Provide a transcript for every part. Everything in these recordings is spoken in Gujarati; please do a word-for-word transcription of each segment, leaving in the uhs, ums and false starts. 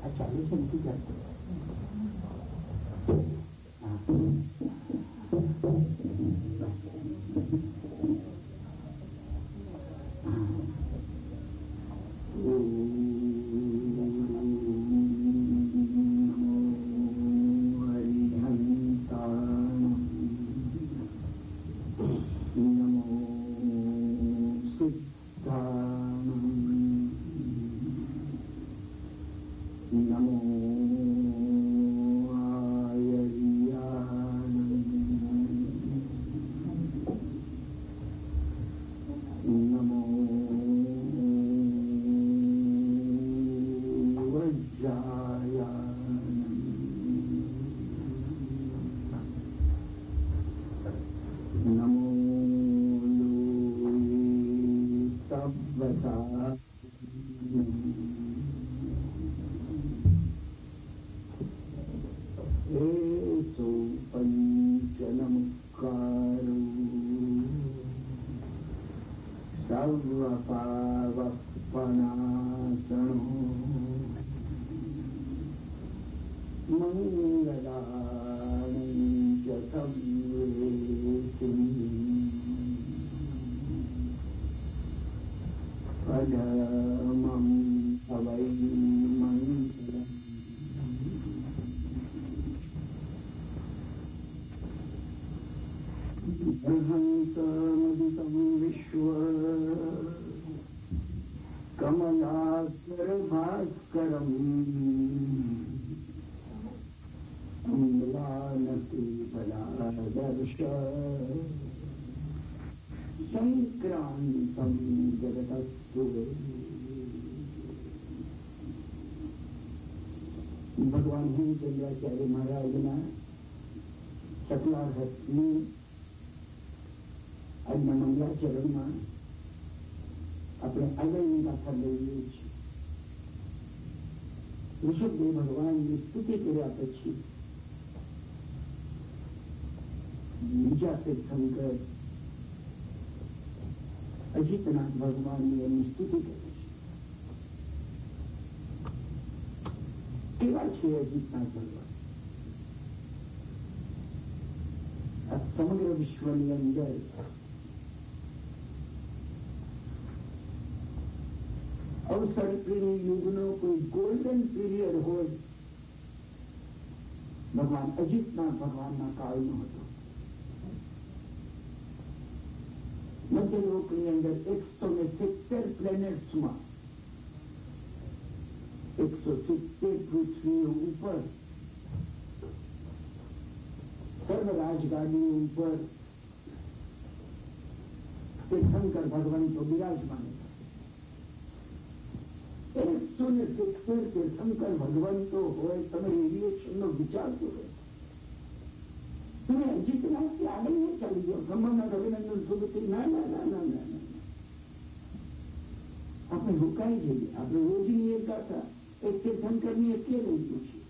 આ ચાલુ છે નથી ચાલતું. ભગવાન હિમચંદ્રાચાર્ય મહારાજના સકલા હસ્તની આજના મંગલાચરણમાં આપણે આગળની ગાથા લઈએ છીએ. ઋષભદેવ ભગવાનની સ્તુતિ કર્યા પછી બીજા તીર્થંકર અજીતનાથ ભગવાનની એની સ્તુતિ કરે છે. કેવા છે અજીતનાથ ભગવાન? આ સમગ્ર વિશ્વની અંદર અવસર પીઢી યુગનો કોઈ ગોલ્ડન પીરિયડ હોય, ભગવાન અજીતનાથ ભગવાનના કાળનો હતો. મધ્યલોકની અંદર એકસો ને સિત્તેર પ્લેનેટ્સમાં એકસો સિત્તેર પૃથ્વીઓ ઉપર સર્વ રાજગાડીઓ ઉપર તીર્થંકર ભગવંતો બિરાજમાન હતા. એકસો ને સિત્તેર તીર્થંકર ભગવંતો હોય, તમે રેડિયેશન નો વિચાર કરો. તમે અજીતનાથથી આગળ નહીં ચાલી જાઓ. બ્રહ્મના રવિનંદન સુરતી ના ના ના ના ના ના આપણે રોકાઈ જઈએ. આપણે રોજની એક ગાથા એક તીર્થંકરની એટલે લઈ છીએ.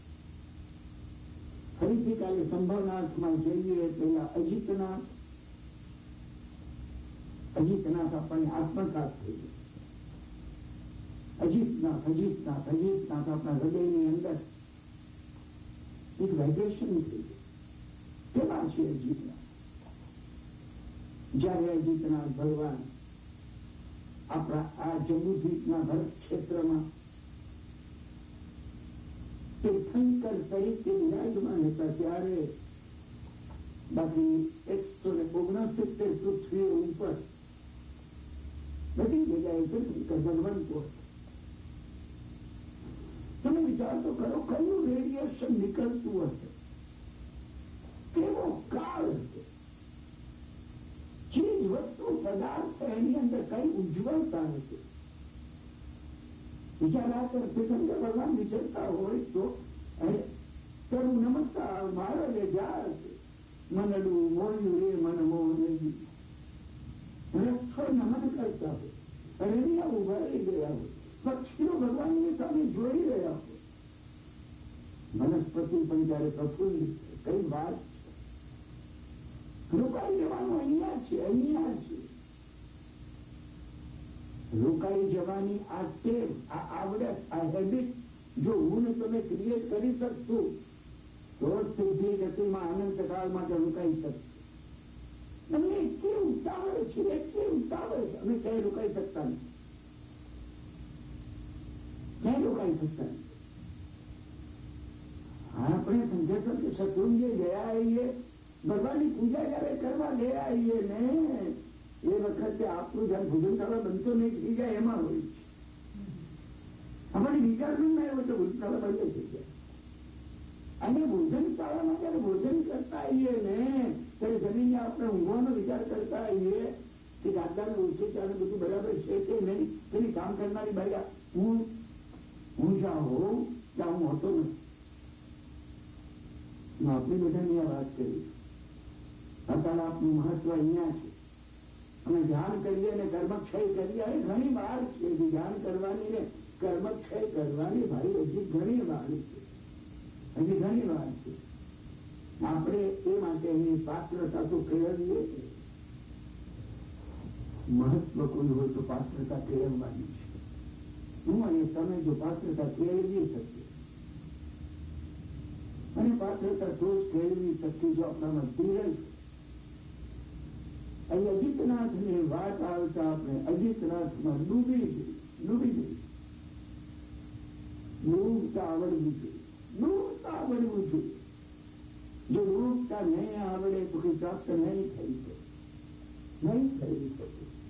ફરીથી કાલે સંભવનાથમાં જઈએ પેલા અજીતનાથ અજીતનાથ આપણને આત્મસાત થઈ ગયો. અજીતનાથ અજીતનાથ અજીતનાથ આપણા હૃદયની અંદર એક વાઇબ્રેશન થઈ ગયું. કેવા છે અજીતનાથ? જયારે અજીતનાથ ભગવાન આપણા આ જંબુદ્વીપના ભરત ક્ષેત્રમાં તીર્થંકર તરીકે વિરાજમાન હતા, ત્યારે બાકી એકસો ને ઓગણસિત્તેર પૃથ્વીઓ ઉપર બધી જગ્યાએ તીર્થંકર ભગવંતો. તમે વિચાર તો કરો, કયું રેડિયેશન નીકળતું હશે, કેવો કાળ હશે. ચીજ વસ્તુ પદાર્થ એની અંદર કઈ ઉજ્જવળતા નથી. વિચારા કર, તીર્થંકર ભગવાન વિચરતા હોય તો તરું નમસ્કાર મારો રે જાય મનડું મોડ્યું રે મન મોહ રક્ષો નમન કરતા હોય, અરણ્યા ઉભા રહી ગયા હોય, પક્ષીઓ ભગવાનની સામે જોઈ રહ્યા હોય, વનસ્પતિ પણ જયારે પ્રફુલ્લિત. કઈ વાત રોકાઈ જવાનું અહીંયા છે, અહીંયા છે. રોકાઈ જવાની આ ટેવ, આ આવડત, આ હેબિટ જો હું ને તમે ક્રિએટ કરી શકશું તો સિદ્ધિ ગતિમાં આનંદ કાળ માટે રોકાઈ શકશું. તમને એટલી ઉતાવળ છે, એટલી ઉતાવળ છે, અમે ક્યાંય રોકાઈ શકતા નથી, ક્યાંય રોકાઈ શકતા નથી. આપણે સમજે છો કે શત્રુંજે ગયા આવીએ, ભગવાનની પૂજા જયારે કરવા ગયા આવીએ ને એ વખતે આપણું જયારે ભોજનશાળા બનતો નહીં થઈ જાય એમાં હોય છે. અમારે વિચારવું ના એવું તો ભોજનશાળા બંધ થઈ જાય. અને ભોજનશાળામાં જયારે ભોજન કરતા આવીએ ને ત્યારે જમીને આપણે ઊંઘવાનો વિચાર કરતા આવીએ કે દાદાને ઓછે ત્યારે બધું બરાબર છે કે નહીં, તેની કામ કરનારી ભાઈ હું હું જ્યાં હોઉં ત્યાં હું હોતો નથી. આપણી બધાની આ વાત કરી. અત્યારે આપનું મહત્વ અહીંયા છે. અમે ધ્યાન કરીએ ને કર્મક્ષય કરીએ, ઘણી વાર છે ધ્યાન કરવાની ને કર્મક્ષય કરવાની ભાઈ હજી ઘણી વાર છે, હજી ઘણી વાર છે. આપણે એ માટે એની પાત્રતા તો કેળવીએ. મહત્વ કોઈ હોય તો પાત્રતા કેળવવાની છે. હું અને તમે જો પાત્રતા કેળવી શકીએ, અને પાત્રતા તો જ કેળવી શકીએ જો આપણામાં ધીરજ. અહીં અજીતનાથ ની વાત આવતા આપણે અજીતનાથમાં ડૂબી ગઈ, ડૂબી ગઈ. ડૂબતા આવડવું જોઈએ, ડૂબતા આવડવું જોઈએ. જો ડૂબતા નહીં આવડે તો કઈ પ્રાપ્ત નહીં થઈ શકે, નહીં થઈ શકે.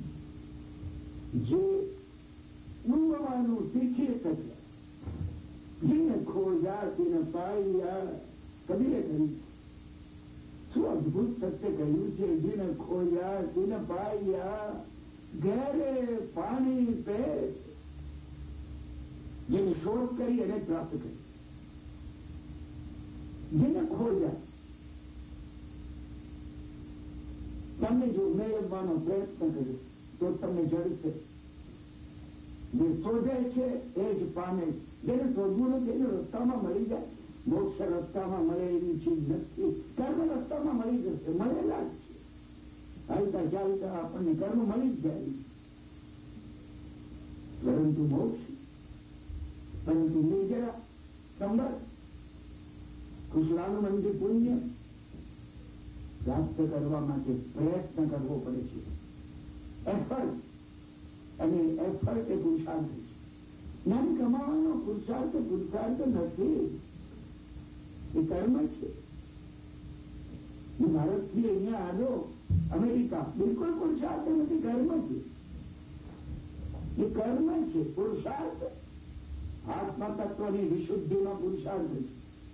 જે ડૂબવાનું શીખી શકે, જેને ખોજા તેને પાયા, કબીરે કહ્યું. શું અદભુત સત્ય કહ્યું છે, જેને ખોયા તેને પાયા, ઘેરે પાણી પેટ. જેને શોધ કરી એને પ્રાપ્ત કરી, જેને ખોજા. તમને જો મેળવવાનો પ્રયત્ન કર્યો તો તમને જડશે. જે શોધે છે એ જ પામે. જેને શોધવું નથી એને રસ્તામાં મળી જાય. મોક્ષ રસ્તામાં મળે એવી ચીજ નથી, કર્મ રસ્તામાં મળી જશે, મળેલા જ છે. ચાલતા ચાલતા આપણને કર્મ મળી જ જાય. પરંતુ મોક્ષ, પરંતુ નિર્જરા સંબંધ કુશલાનું મંદિર પુણ્ય પ્રાપ્ત કરવા માટે પ્રયત્ન કરવો પડે છે. એફર્ટ, અને એફર્ટ એ પુરુષાર્થ છે. જ્ઞાન કમાવાનો પુરુષાર્થ પુરુષાર્થ નથી, એ કર્મ છે. હું ભારતથી અહીંયા આવ્યો અમેરિકા, બિલકુલ પુરુષાર્થ નથી, કર્મ છે. એ કર્મ છે. પુરુષાર્થ આત્મા તત્વની વિશુદ્ધિમાં પુરુષાર્થ છે.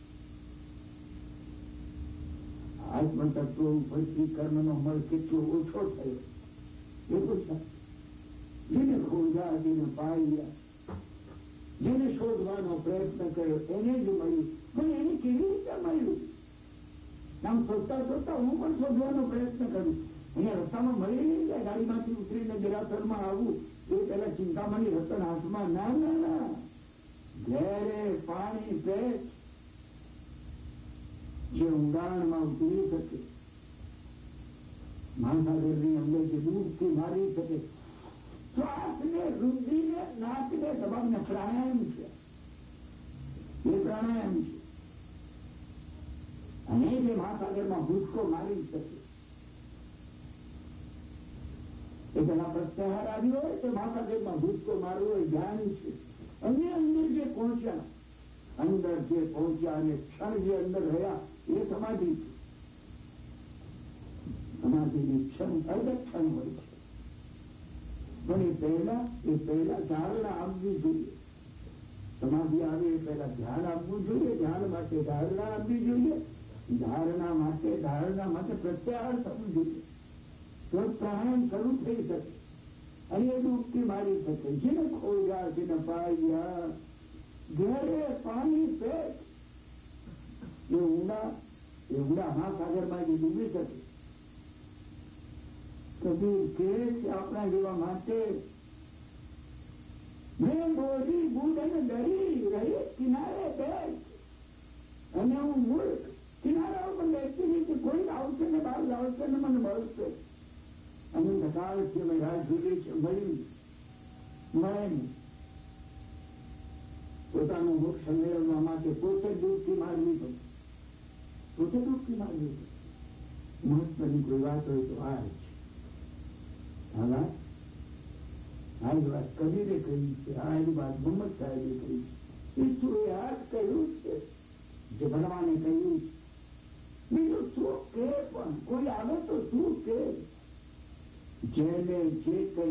આત્મ તત્વ ઉપરથી કર્મનો મળ કેટલો ઓછો થયો એ પુરુષાર્થ. જેને ખોજા જેને પાયા, જેને શોધવાનો પ્રયત્ન કર્યો એને જ મળ્યું. પણ એને કેવી રીતે મળ્યું? આમ શોધતા શોધતા હું પણ શોધવાનો પ્રયત્ન કરું, અહીંયા રસ્તામાં મળી નહીં જાય. ગાડીમાંથી ઉતરીને દેરાસરમાં આવવું એ પેલા ચિંતામણી રતન હાથમાં. ના ના ના, ઘેરે પાણી પેટ. જે ઊંડાણમાં ઉતરી શકે, મહાસાગરની અંદર જે ડૂબથી મારી શકે, શ્વાસને રુધિરને નાકને દબાવને પ્રાણાયામ છે, એ પ્રાણાયામ છે. અને જે મહાસાગરમાં ભૂસકો મારી શકે, એ પેલા પ્રત્યાહાર આવ્યો હોય તો મહાસાગરમાં ભૂસકો મારવો એ ધ્યાન છે. અને અંદર જે પહોંચ્યા, અંદર જે પહોંચ્યા અને ક્ષણ જે અંદર રહ્યા એ સમાધિ છે. સમાધિની ક્ષણ અર્ધ ક્ષણ હોય છે. પણ એ પહેલા એ પહેલા ધારણા આપવી જોઈએ. સમાધિ આવે એ પહેલા ધ્યાન આપવું જોઈએ, ધ્યાન માટે ધારણા આપવી જોઈએ, ધારણા માટે ધારણા માટે પ્રત્યાહાર થવું જોઈએ. તો પ્રાણાયામ શરૂ થઈ શકે અને એ ડૂબકી મારી શકે. જેને ખોયા જેને પાયા, ઘરે પાણી પેટ. એ ઊંડા એ ઊંડા મહાસાગરમાં જે ડૂબી શકે. કબીર કે આપણા જેવા માટે મેં બોલી બુધ અને ડરી રહી કિનારે બેઠ, અને હું મૂર્ખ કિનારા ઉપર બેસતી નહીં કે કોઈ આવશે ને બહાર લાવશે ને મને મળશે. અનંત કાળથી અમે રાહ જોઈ છે, મળ્યું મળે નહીં. પોતાનું મોક્ષ મેળવવા માટે પોતે દૂરથી મારવી પડે, પોતે દૂરથી મારવી પડે. મહત્વની કોઈ વાત હોય તો આ જ આ વાત આ જ વાત કબીરે કહી છે, આ જ વાત મોહમ્મદ સાહેબે કહી છે. ઈસુએ આ જ કહ્યું છે જે ભગવાને કહ્યું છે. બીજું શું કે પણ કોઈ આવે તો શું કે જેને જે કઈ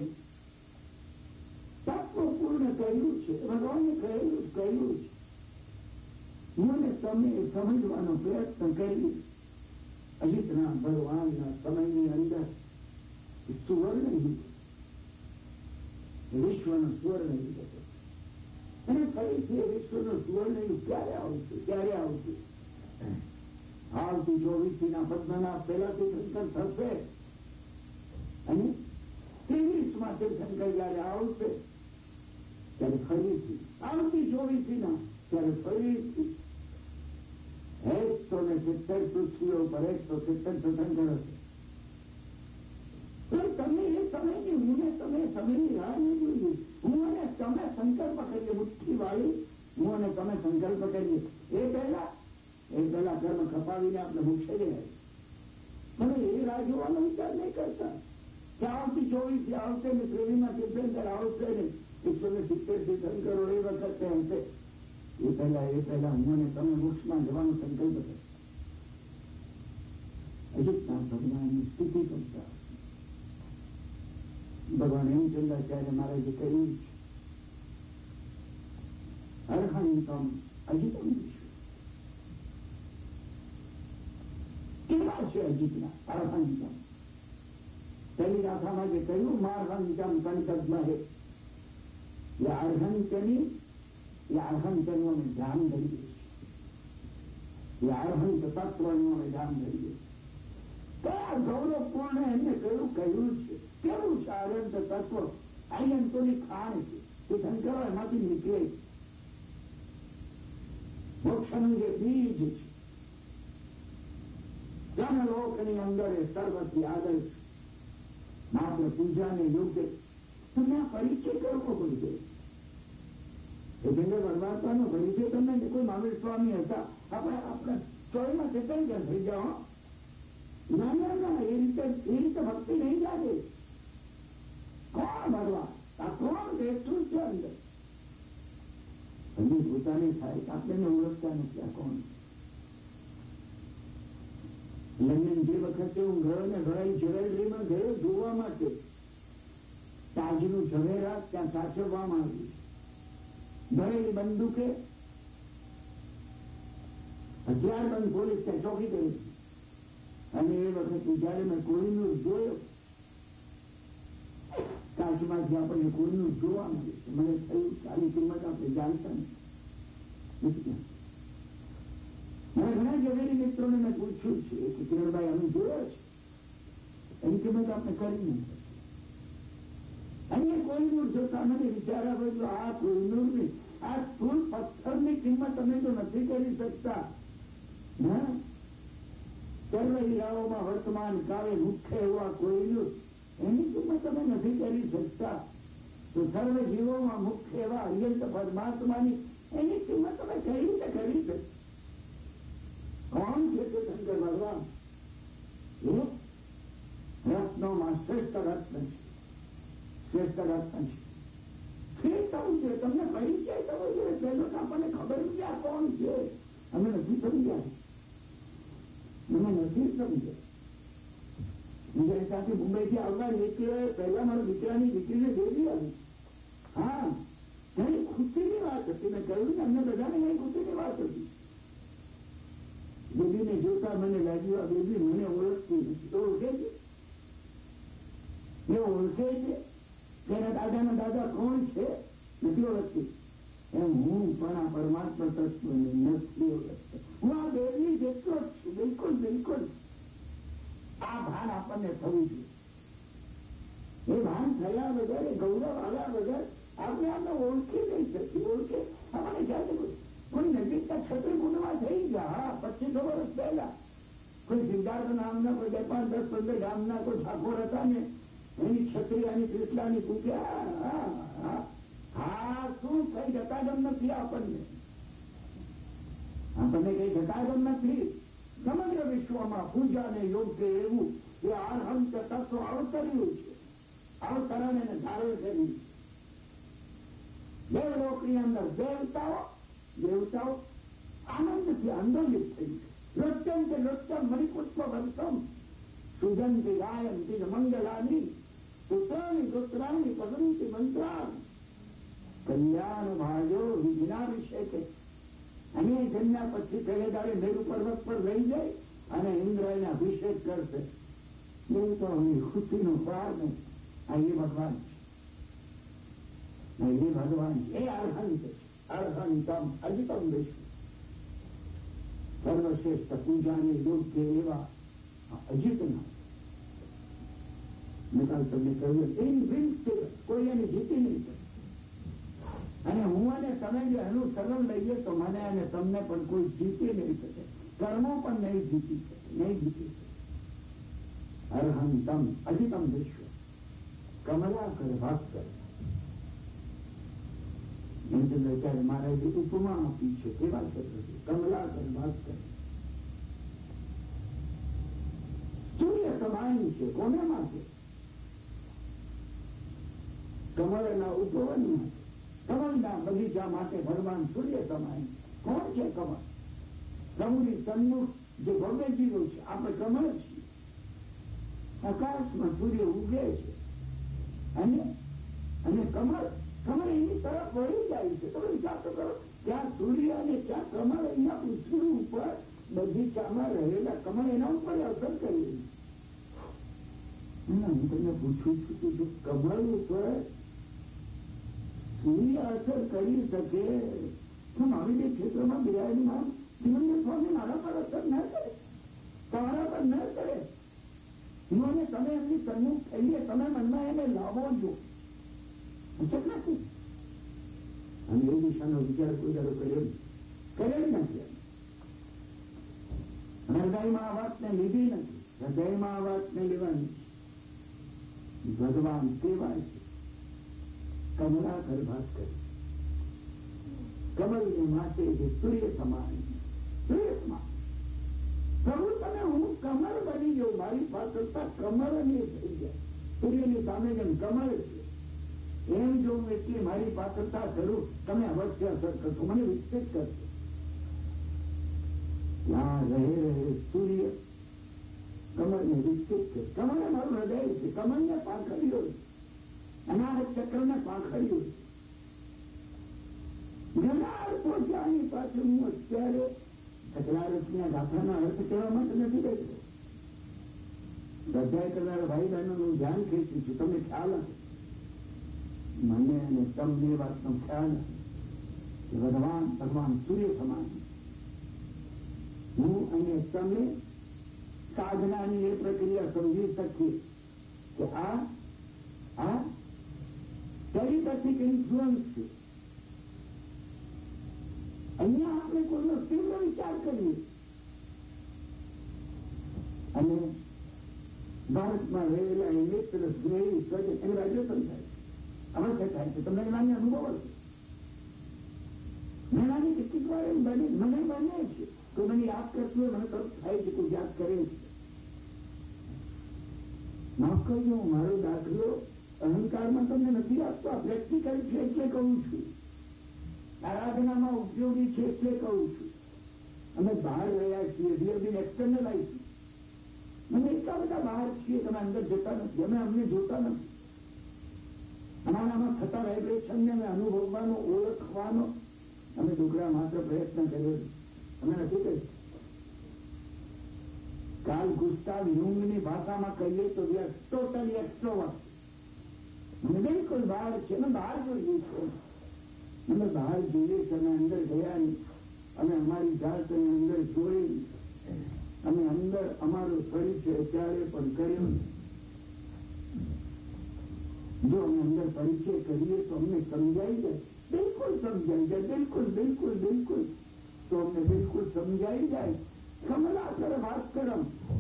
તત્વપૂર્ણ કહ્યું છે, ભગવાને કહ્યું કહ્યું છે. મને તમે સમજવાનો પ્રયત્ન કરી અજીતના ભગવાનના સમયની અંદર સુવર્ણ યુગ, વિશ્વનો સુવર્ણ યુગ હતો. અને ફરીથી વિશ્વનો સુવર્ણ યુગ ક્યારે આવશે, ક્યારે આવશે? આવતી ચોવીસી ના પદ્મનાભ પહેલાથી શંકર થશે અને ત્રેવીસ માં શંકર જયારે આવશે ત્યારે ફરીથી આવતી ચોવીસી ના ત્યારે ફરીથી એકસો ને સિત્તેર પૃથ્વીઓ પર એકસો સિત્તેર શંકર હશે. તો તમે એ સમયની હું ને તમે સમયની રાહ નહીં જોઈએ. હું અને તમે સંકલ્પ કરીએ, મુઠ્ઠી વાળી હું અને તમે સંકલ્પ કરીએ. એ પહેલા એ પહેલા કર્મ ખપાવીને આપણે મુક્ષે જાય. તમે એ રાહ જોવાનો વિચાર નહીં કરતા કે આવતી ચોવીસ આવશે ને ત્રેવીસમાં સિદ્ધેન્દ્ર આવશે ને એકસો ને સિત્તેર થી શંકરો એ વખતે હશે. એ પહેલા એ પહેલા હું અને તમે વૃક્ષમાં જવાનો સંકલ્પ કરે. અજીતના ભગવાનની સ્થિતિ કરતા ભગવાન હેમચંદ્રાચાર્ય મહારાજે કહ્યું છે અર્હંતમ અજીતમ વિશ્વ. કેવા છે અજીતના અર્હંતમ? પહેલી ગાથામાં જે કહ્યું માર્હંતમ કંટદ્મહે, એ અર્હંતની એ અર્હંતનું અમે ધ્યાન ધરીએ છીએ. એ અર્હંત તત્વનું અમે ધ્યાન ધરીએ. કયા ગૌરવપૂર્ણ એમને કયું કહ્યું છે? કેવું છે અર્હંત તત્વ? અયંતોની ખાણ છે, તે શંકરો એમાંથી નીકળે છે. મોક્ષનું જે બીજ છે, બ્રહ્મલોકની અંદર એ સર્વથી આગળ છે, માત્ર પૂજાને યોગ્ય. તમને આ પરિચય કરવો પડશે. એટલે પરમાત્માનો પરિચય તમને કોઈ મહાવીર સ્વામી હતા, આપણે આપણે ચોવીમાં ચેતન જ્યાં થઈ જાઓ. ના ના ના એ રીતે એ રીતે ભક્તિ નહીં લાગે. કોણ ભગવાન? આ કોણ બેઠું છે અંદર? હજી પોતાની થાય આપણે ઓળખતા નથી આ કોણ. લંડન જે વખતે હું ગયો ને ઘણા જ્વેલરીમાં ગયો જોવા માટે, તાજનું ઝવેરાત ત્યાં સાચવવામાં આવ્યું. ભરેલી બંદૂકે હથિયારબંધ પોલીસ ત્યાં ચોકી ગઈ. અને એ વખતે જયારે મેં કોઈનું જોયો, કાચમાંથી આપણને કોઈનું જોવા મળ્યું, મને થયું કે આની કિંમત આપણે જાણતા નથી. મને ઘણા ઝવેરી મિત્રોને મેં પૂછ્યું છે કે કિરણભાઈ અમે જોયો છે, એની કિંમત આપણે કરી નથી. અહીંયા કોઈનું જોતા મને વિચાર આવ્યો આ કોઈનું નહીં, આ સ્થૂળ પથ્થરની કિંમત અમે તો નથી કરી શકતા. હા, સર્વ હીરાઓમાં વર્તમાન કાળે મુખ્ય એવા કોઈનું, એની કિંમત અમે નથી કરી શકતા. તો સર્વ જીવોમાં મુખ્ય એવા અયંત પરમાત્માની એની કિંમત અમે કઈ રીતે કરી છે? કોણ છે તે શંકર ભગવાન? રત્નોમાં શ્રેષ્ઠ રત્ન છે, શ્રેષ્ઠ રત્ન છે. કેવું છે તમને પરિચય થવો જોઈએ. પહેલો તો આપણને ખબર નથી આ કોણ છે. અમે નથી સમજ્યા, અમે નથી સમજ્યા. બીજા સાથે મુંબઈથી આવતા નીકળ્યો પહેલા મારા દીકરાની દીકરીને દેવી આવી. હા, ઘણી ખુશીની વાત હતી. મેં કહ્યું ને અમને બધાને ઘણી ખુશીની વાત હતી. બેબીને જોતા મને લાગ્યું આ બેબી મને ઓળખતી નથી. તો ઓળખે છે, એ ઓળખે છે. તેના દાદાના દાદા કોણ છે નથી ઓળખતી. એમ હું પણ આ પરમાત્મા તત્વને નથી ઓળખતો. હું આ બેબી જેટલો જ છું. બિલકુલ બિલકુલ આ ભાન આપણને થવું જોઈએ. એ ભાન થયા વગર, એ ગૌરવ આવ્યા વગર આપણે આપણે ઓળખી નહીં શકીએ. ઓળખે આપણને ક્યારે કોઈ નજીકના છત્રી કુંડમાં થઈ ગયા પચીસો વર્ષ પહેલા કોઈ સિદ્ધાર્થ નામના કોઈ બે પાંચ દસ પંદર ગામના કોઈ ઠાકોર હતા ને એની છત્રીયાની કૃષ્ણાની કૂક્યા. હા શું કઈ જતા ગમ નથી આપણને. આપણને કઈ ઘટાડો નથી. સમગ્ર વિશ્વમાં પૂજાને યોગ્ય એવું એ અર્હંત તત્વ અવતર્યું છે. અવતરણ એને ધારણ કર્યું. દેવલોકની અંદર દેવતાઓ દેવતાઓ આનંદથી આંદોલિત થઈ છે. નૃત્યમ કે નૃત્યમ મણિપુષ્પ વંશમ સુગંધી ગાયંતી મંગલાની પુત્રાણી પુત્રાણી પદંતી મંત્રાણી કલ્યાણ ભાજો વિઘ્નાભિષેકે. અને જન્મ્યા પછી પહેલેદારે મેરુ પર્વત પર લઈ જાય અને ઇન્દ્ર એને અભિષેક કરશે. દેવતાઓની ખુશીનો પાર નહીં. આ એ ભગવાન છે, એ ભગવાન છે, એ અર્હંત છે. અર્હંતમ અજિતમ વિશ્વ. સર્વશ્રેષ્ઠ પૂજાને યોગ્ય એવા અજીતના. મેં કાલ તમને કહ્યું ઇનવિન્સિબલ, કોઈ એને જીતી નહીં શકે. અને હું અને તમે જે અનુસરણ લઈએ તો મને અને તમને પણ કોઈ જીતી નહીં શકે. કર્મો પણ નહીં જીતી શકે, નહીં જીતી શકે. અર્હંતમ અજિતમ વિશ્વ. કમલાકર ભાસ્કર. ત્યારે મહારાજે ઉપમા આપી છે. કેવા છે? કમલાકર ભાસ્કર. સૂર્ય સમાન છે. કોને માટે? કમળના ઉપવન માટે. કમળના બગીચા માટે ભગવાન સૂર્ય સમાન. કોણ છે કમળ? પ્રભુની સન્મુખ જે ભવ્ય જીવો છે. આપણે કમળ છીએ. આકાશમાં સૂર્ય ઉગે છે અને અને કમળ કમળ એની તરફ વળી જાય છે. તમે વિચાર કરો, ત્યાં સૂર્ય અને ત્યાં કમળ એના પૃથ્વી ઉપર બગીચામાં રહેલા કમળ એના ઉપર અસર કરી. હું તમને પૂછું છું કે જો કમળ ઉપર સૂર્ય અસર કરી શકે તો મારી જે ક્ષેત્રમાં બિરાજમાન જીવનને સ્વામી મારા પર અસર ન કરે, તમારા પર ન કરે. જીવોને તમે એમની સન્મુખ થઈએ, તમે મનમાં એને લાવો છો. ઉચક નથી. અને એ દિશાનો વિચાર કોઈ દાડો કર્યો કર્યો જ નથી. હૃદયમાં આ વાતને લીધી નથી. હૃદયમાં આ વાતને લેવાની. ભગવાન કેવા છે? કમલાકર ભાસ્કર. કમલને માટે જે સૂર્ય સમાન. સૂર્ય સમાન. પ્રભુ તમે હું કમળ બની ગયો, મારી પાછળતા કમળની થઈ જાય. સૂર્યની સામે જેમ કમળ છે એમ જો હું એટલી મારી પાછળતા કરું, તમે અવશ્ય અસર કરશો, મને વિકસિત કરશો. ત્યાં રહે રહે સૂર્ય કમળને વિકસિત કરે. કમળ મારું હૃદય છે. કમળને પાંખડીઓ છે. અનાહત ચક્રને પાંખડીઓ છે. ઘણા અર્થો છે આની પાછળ. હું અત્યારે સકલારસના ગાથાના અર્થ કહેવા માટે નથી બેઠો. બધા કરનારા ભાઈ બહેનોનું ધ્યાન ખેંચું છું. તમને ખ્યાલ હશે, મને અને તમને એ વાતનો ખ્યાલ કે ભગવાન ભગવાન સૂર્ય સમાન. હું અને તમે સાધનાની એ પ્રક્રિયા સમજી શકીએ કે આ આ ટેલિપેથિક ઇન્ફ્લુઅન્સ છે. અહીંયા આપણે કોઈનો તીવ્ર વિચાર કરીએ અને ભારતમાં રહેલા એ મિત્ર સ્નેહી સ્વજન એને વાઇબ્રેશન થાય, અવશ્ય થાય છે. તમને નાની અનુભવ હશે. મેં નાની કેટલીક વાર એમ બને મને બને છે તો મને યાદ કરતું હોય, મને તરફ થાય છે કોઈ યાદ કરે છે. માફ કરજો, મારો દાખલો અહંકારમાં તમને નથી આપતો. આ પ્રેક્ટિકલ છે એટલે કહું છું. આરાધનામાં ઉપયોગી છે એટલે કહું છું. અમે બહાર રહ્યા છીએ, વી હેવ બીન એક્સટર્નલાઇઝ. અમે એટલા બધા બહાર છીએ તમે અંદર જતા નથી. અમે અમને જોતા નથી. અમારામાં થતા વાઇબ્રેશનને અમે અનુભવવાનો, ઓળખવાનો અમે છોકરા માત્ર પ્રયત્ન કર્યો. અમે નથી કહ્યું. કાલ ગુસ્તાવ યુંગની ભાષામાં કહીએ તો વી આર ટોટલી એક્સ્ટ્રોવર્ટ. અમે બિલકુલ બહાર છે. અમે બહાર જોઈએ છીએ. અમે બહાર જોઈએ છીએ. અમે અંદર ગયા નહીં. અમે અમારી જાતને અંદર જોઈ. અમે અંદર અમારો પરિચય ત્યારે પણ કર્યો. જો અમે અંદર પરિચય કરીએ તો અમને સમજાઈ જાય, બિલકુલ સમજાઈ જાય, બિલકુલ બિલકુલ બિલકુલ તો અમને બિલકુલ સમજાઈ જાય. કમલાકર ભાસ્કરમ.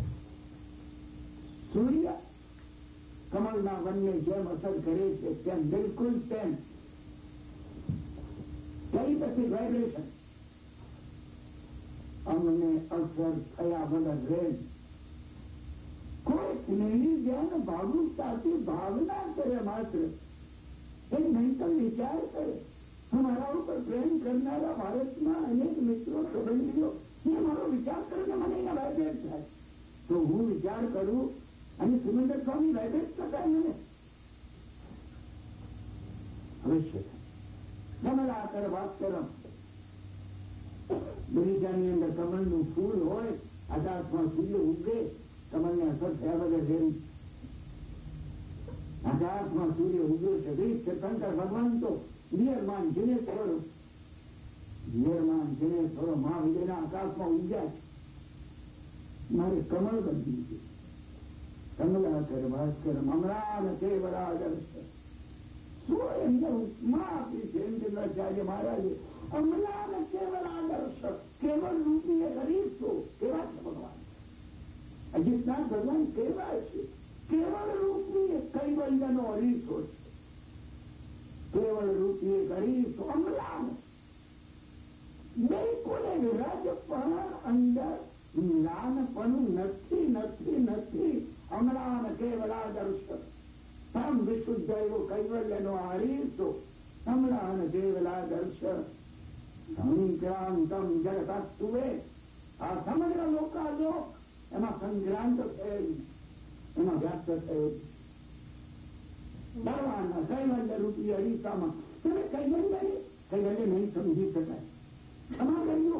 સૂર્ય કમળના વનને જેમ અસર કરે છે તેમ બિલકુલ તેમ ટેલિપેથિક વાઇબ્રેશન તમને અસર થયા વગર રહે. કોઈ સ્નેહી ધ્યાન ભાવુકતાથી ભાવના કરે માત્ર એક મેન્ટલ વિચાર કરે. મારા ઉપર પ્રેમ કરનારા ભારતમાં અનેક મિત્રો સંબંધીઓ એ મારો વિચાર કરીને મને એના વાઇબ્રેટ થાય તો હું વિચાર કરું અને સુરેન્દ્ર સ્વામી વાઇબ્રેટ થતા મને અવશ્ય કમલાકર ભાસ્કરમ બગીચાની અંદર કમળનું ફૂલ હોય, આકાશમાં સૂર્ય ઉગે, કમળને અસર થયા વગર જેમ આકાશમાં સૂર્ય ઉગ્યો છે રીત છે. શંકર ભગવાન તો નિયરમાન જિનેશ્વરો નિયરમાન જિનેશ્વરો મહાવિજયના આકાશમાં ઉગ્યા છે. મારે કમળ બન્યું છે. કમલાકર ભાસ્કર અમરાન કેવલાદર્શ શું એમને ઉપમા આપી છે. એમ ચંદ્રાચાર્ય મહારાજે અમલાન કેવલાદર્શ કેવળ રૂપી એક હરીશો કેવા છે ભગવાન. અજીતનાથ ભગવાન કેવા છે. કેવળ રૂપી એક કૈવલ્યનો હરીશો છે. કેવળ રૂપી એક હરીશો અમલાન બિલકુલ વિરાજપણ અંદર જ્ઞાનપણું નથી નથી નથી. અમલાન કેવલાદર્શ પરમ વિશુદ્ધ એવો કૈવલ્યનો હરીશો અમલાન કેવલાદર્શ સંક્રાંતમ જગતસ્તુવે. આ સમગ્ર લોકાલોક એમાં સંક્રાંત થયેલી, એમાં વ્યાપ્ત થયેલી ભગવાનના કૈવલ્ય રૂપી હરીસામાં તમે કૈવલ્ય કૈવલ્ય નહીં સમજી શકાય. ક્ષમા કર્યો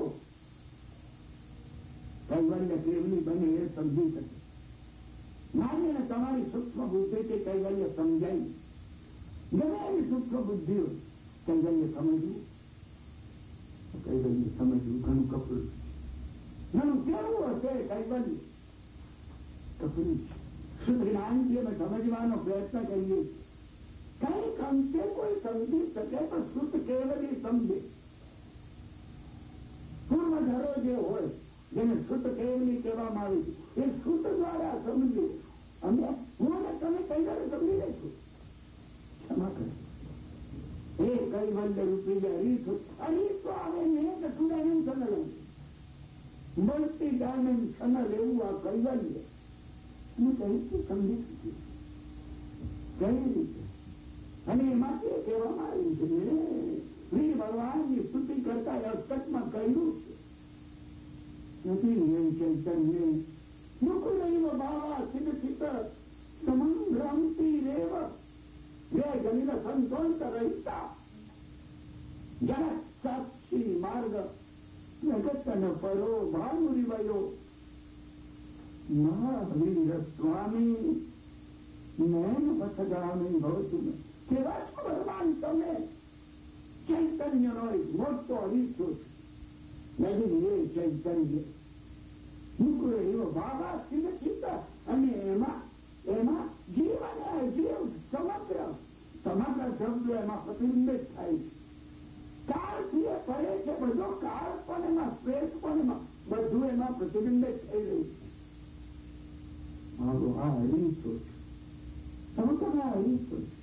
કૈવલ્ય કેવલી બને એ સમજી શકે. મારીને તમારી સૂક્ષ્મ બુદ્ધિથી કૈવલ્ય સમજાય. ગમે એવી સૂક્ષ્મ બુદ્ધિ હોય કૈવલ્ય સમજવું કૈવલ્ય સમજવું ઘણું કપડું ઘણું કેવું હશે. કૈવલ્ય કપડું શુદ્ધ જ્ઞાનથી અમે સમજવાનો પ્રયત્ન કરીએ. કઈક અંશે કોઈ સમજી શકે પણ શુદ્ધ કેવલી સમજે. પૂર્વધરો જે હોય જેને શુદ્ધ કેવલી કહેવામાં આવી એ શુદ્ધ દ્વારા સમજે. અમે હું અને તમે કઈ વાર સમજી લઈશું. ક્ષમા કરે એ કૈવલ્ય રૂપી હરીશો હરીશો આવે ને ટુડાનંદ છનલ મળતી દાનંદ છનલ એવું આ કૈવલ્ય હું કઈથી સમજી શકીશ કઈ રીતે. અને એમાંથી કહેવામાં આવ્યું છે વીર ભગવાનની સ્તુતિ કરતા અષ્ટકમાં કહ્યું છે નથી ચૈતન્ય મુકુલૈવ બાવા સિદ્ધ ચિત સમંગ્રાંતિ રેવ રે ગલિત સંતોષ રહિતા જગત સાક્ષી માર્ગ જગતન પરો ભાનુરિવયો મહાવીર સ્વામી નૈન પથગામી ભવતું. કેવા છો ભગવાન તમે. ચૈતન્યનો એક મોટો હરીશો છે. નદી એ ચૈતન્ય મુકુળ એવો બાબા સિદ્ધ ચિત્ત અને એમાં એમાં જીવ અને અજીવ સમગ્ર સમગ્ર શબ્દો એમાં પ્રતિબિંબિત થાય છે. કાળથી એ પડે છે બધો કાળ પણ એમાં સ્પેસ પણ એમાં બધું એમાં પ્રતિબિંબિત થઈ રહ્યું છે. મારો આ હરીશો છે. સમગ્ર આ હરીશો છે.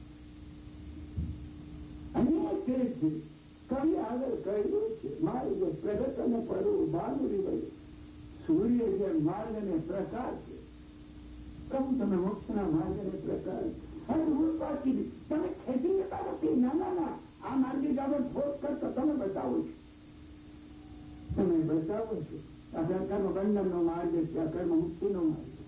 અનેક છે કવિ આગળ કહ્યું છે માર્ગ પ્રગટ અને પડવું ભાનુરી વયું. સૂર્ય જે માર્ગ અને પ્રકાશ છે કહું તમે મોક્ષના માર્ગ અને પ્રકાશ. હવે હું પાછી તમે ખેતી લેતા નથી. ના ના ના આ માર્ગે જાઓ ઠોક કરતો તમે બતાવો છો તમે બતાવો છો. આ કર્મ બંધન નો માર્ગ છે. આ કર્મ મુક્તિ નો માર્ગ છે.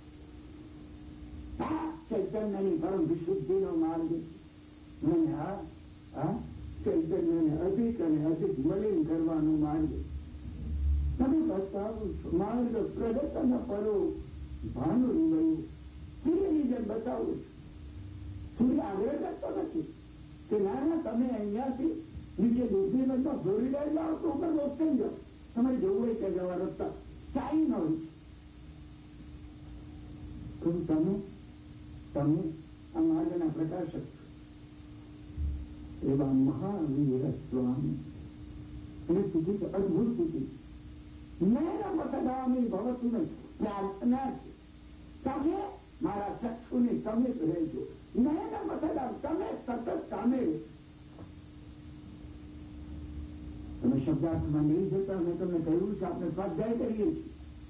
આ ચૈતન્યની પરમ વિશુદ્ધિ નો માર્ગ છે. મને આ આ ચૈતન્યને અધિક અને અધિક મલિન કરવાનો માર્ગ તમે બતાવો છો. માર્ગ પ્રગટ ન પરો ભાનુ રહ્યું સૂર્યની જેમ બતાવો છો. સૂર્ય આગળ કરતો નથી કે ના ના તમે અહીંયાથી નીચે દૂધની નદમાં ફ્લોરિડા જાઓ તો ઉપર રોકતે જાઓ. તમારે જવું હોય ત્યાં જવા રસ્તા સાઈ ન હોય. તમે તમે આ માર્ગના પ્રકાશક એવા મહાવીર સ્વામી એ સ્થિતિ તો અદભુત સ્થિતિ. મેરા મતગામી ભવતું પ્રાર્થના છે તમે મારા ચક્ષુની સમિત રહેજો. મેરા મતગામ તમે સતત સામે તમે શબ્દાર્થમાં નહીં જતા. મેં તમને કહ્યું છે આપણે સ્વાધ્યાય કરીએ છીએ.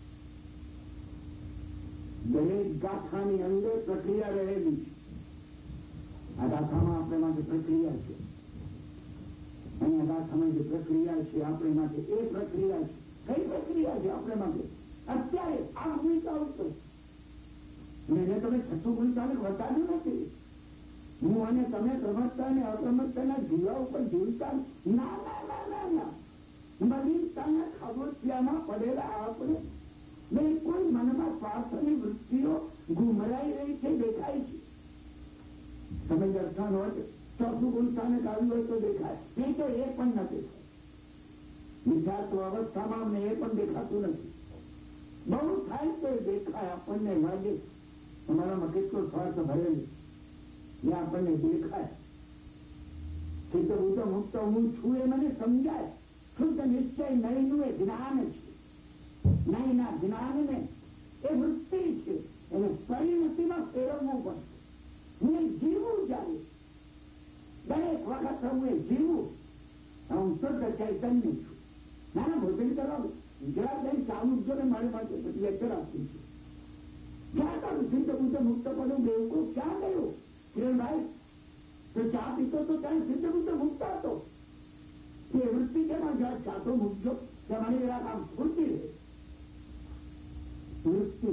દરેક ગાથાની અંદર પ્રક્રિયા રહેલી છે. આ ગાથામાં આપણે માટે પ્રક્રિયા છે, અને આ ગાથામાં જે પ્રક્રિયા છે આપણે માટે એ પ્રક્રિયા છે. કઈ પ્રક્રિયા છે આપણે માટે? અત્યારે આ ભૂમિકા આવતો એને તમે છઠ્ઠું ભૂમિકાને વટાવ્યું નથી. હું અને તમે પ્રમત્તા અને અપ્રમત્તાના જીવા ઉપર જીવતા ના ના ના ના ના મલિનતાના ખાબોચિયામાં પડેલા આપણે બિલકુલ મનમાં સ્વાર્થની વૃત્તિઓ ગુમરાઈ રહી છે, દેખાય છે. તમે દર્શન હોય ચોથું ગુણતાને કાઢ્યું હોય તો દેખાય, નહીં તો એ પણ નથી. વિચારતો અવસ્થામાં અમને એ પણ દેખાતું નથી. બહુ થાય તો એ દેખાય, આપણને લાગે તમારામાં કેટલો સ્વાર્થ ભરેલો એ આપણને દેખાય. સિદ્ધ બુદ્ધ મુક્ત હું છું એ મને સમજાય. શુદ્ધ નિશ્ચય નહીંનું એ જ્ઞાન છે. નહીંના જ્ઞાનને એ વૃત્તિ છે, એને પરિણતિમાં ફેરવવું પડશે. હું એ જીવું જાય દરેક વખત હું એ જીવું. હું શુદ્ધ ચૈતન્ય છું. નાના ભોજન કરવા જવાબદારી ચાલુ જો ને મારી પાસે પછી લેક્ચર આપતી છું. ક્યાં કરું સિદ્ધ બુદ્ધ મુક્ત પડું બેવકૂફ ક્યાં ગયું કિરણભાઈ? તો ચા પીતો તો ત્યાં સિદ્ધ બુદ્ધ મુક્ત હતો. એ વૃત્તિ કેમાં જરા ચાતો મૂકજો તમારી જરા કામ સ્ફૂર્તિ રહે. વૃત્તિ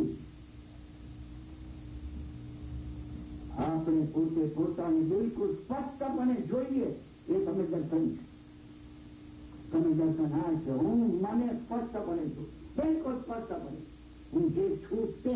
આપણે પોતે પોતાને બિલકુલ સ્પષ્ટપણે જોઈએ એ તમે દર્શન છે. તમે દર્શન આ છે હું મને સ્પષ્ટપણે છું, બિલકુલ સ્પષ્ટપણે હું જે છું તે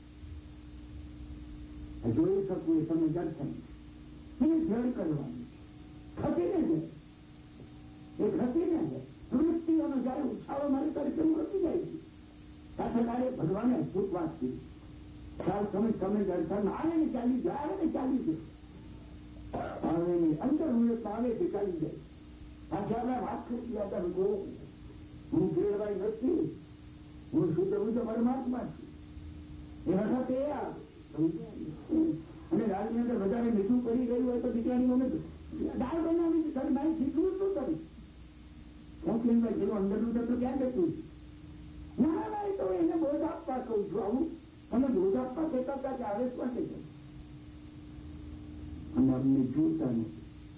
જોઈ શકું એ તમે દર્શન છે. એ જળ કરવાનું ખસીને છે, એ ખસીને છે. વૃત્તિઓનો જયારે ઉછાળો મારી તરીકે મૂકી જાય છે સાથે તારે ભગવાને અદભુત વાત કરી. ખ્યાલ તમે તમે દર્શન આવે ને ચાલી જાય, આવે ને ચાલી જાય, આવે ને અંદર હું આવે છે ચાલી જાય. પાછા આપણે વાત કરી હતા ગો હું ગીરભાઈ નથી, હું શુદ્ધ બુદ્ધ પરમાત્મા છું. એ વખત એ આવે અને દાળની અંદર વધારે મીઠું પડી ગયું હોય તો દીકરાની મને દાળ બનાવી તારી મારી શીખવું શું કરી ભાઈ જેનું અંદરનું તો ક્યાં જતું ના ના તો એને બોધ આપવા કહું છું. આવું અને બોધ આપવા કહેતા હતા કે આવેશ માટે છે અને અમને જોતા નથી.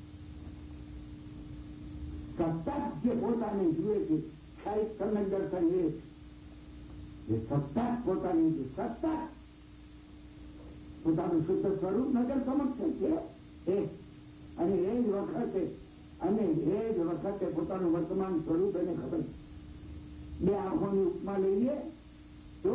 સતત જે પોતાને જુએ છે સાહેબ તમે દર્શન એ જે સતત પોતાને સતત પોતાનું શુદ્ધ સ્વરૂપ નજર સમક્ષ છે એ અને એ જ વખતે અને એ જ વખતે પોતાનું વર્તમાન સ્વરૂપ એને ખબર છે. બે આંખોની ઉપમા લઈએ તો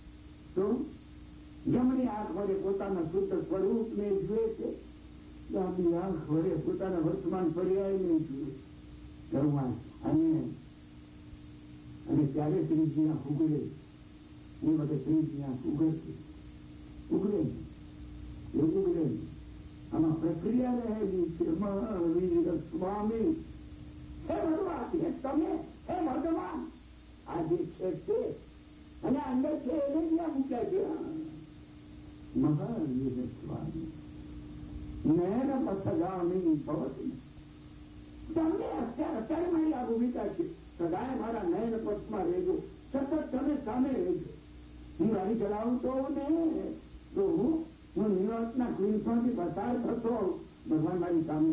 જમણી આંખ વડે પોતાના શુદ્ધ સ્વરૂપને જુએ છે, ડાબી આંખ વડે પોતાના વર્તમાન પર્યાયને જુએ ભગવાન. અને અને ત્યારે શ્રીજી આંખ ઉગડે એ વખતે શ્રીજી આંખ ઉગડતી ઉગડે એ ઉગડે. આમાં પ્રક્રિયા રહેલી છે. મહાવીર સ્વામી હે ભગવાન, હે તમે, હે ભગવાન આ જે છે તે અને અંદર છે એને જ્યાં મૂક્યા છે. મહાવીર સ્વામી નયન પથગામી ભવતી. તમને અત્યારે અત્યારે મારી આ ભૂમિકા છે. સદાય મારા નયન પથમાં રહેજો, સતત તમે સામે રહેજો. હું ગાડી ચલાવું તો ને તો હું હું ન્યુયોર્કના ક્વીન્સમાંથી પસાર થતો ભગવાન મારી સામે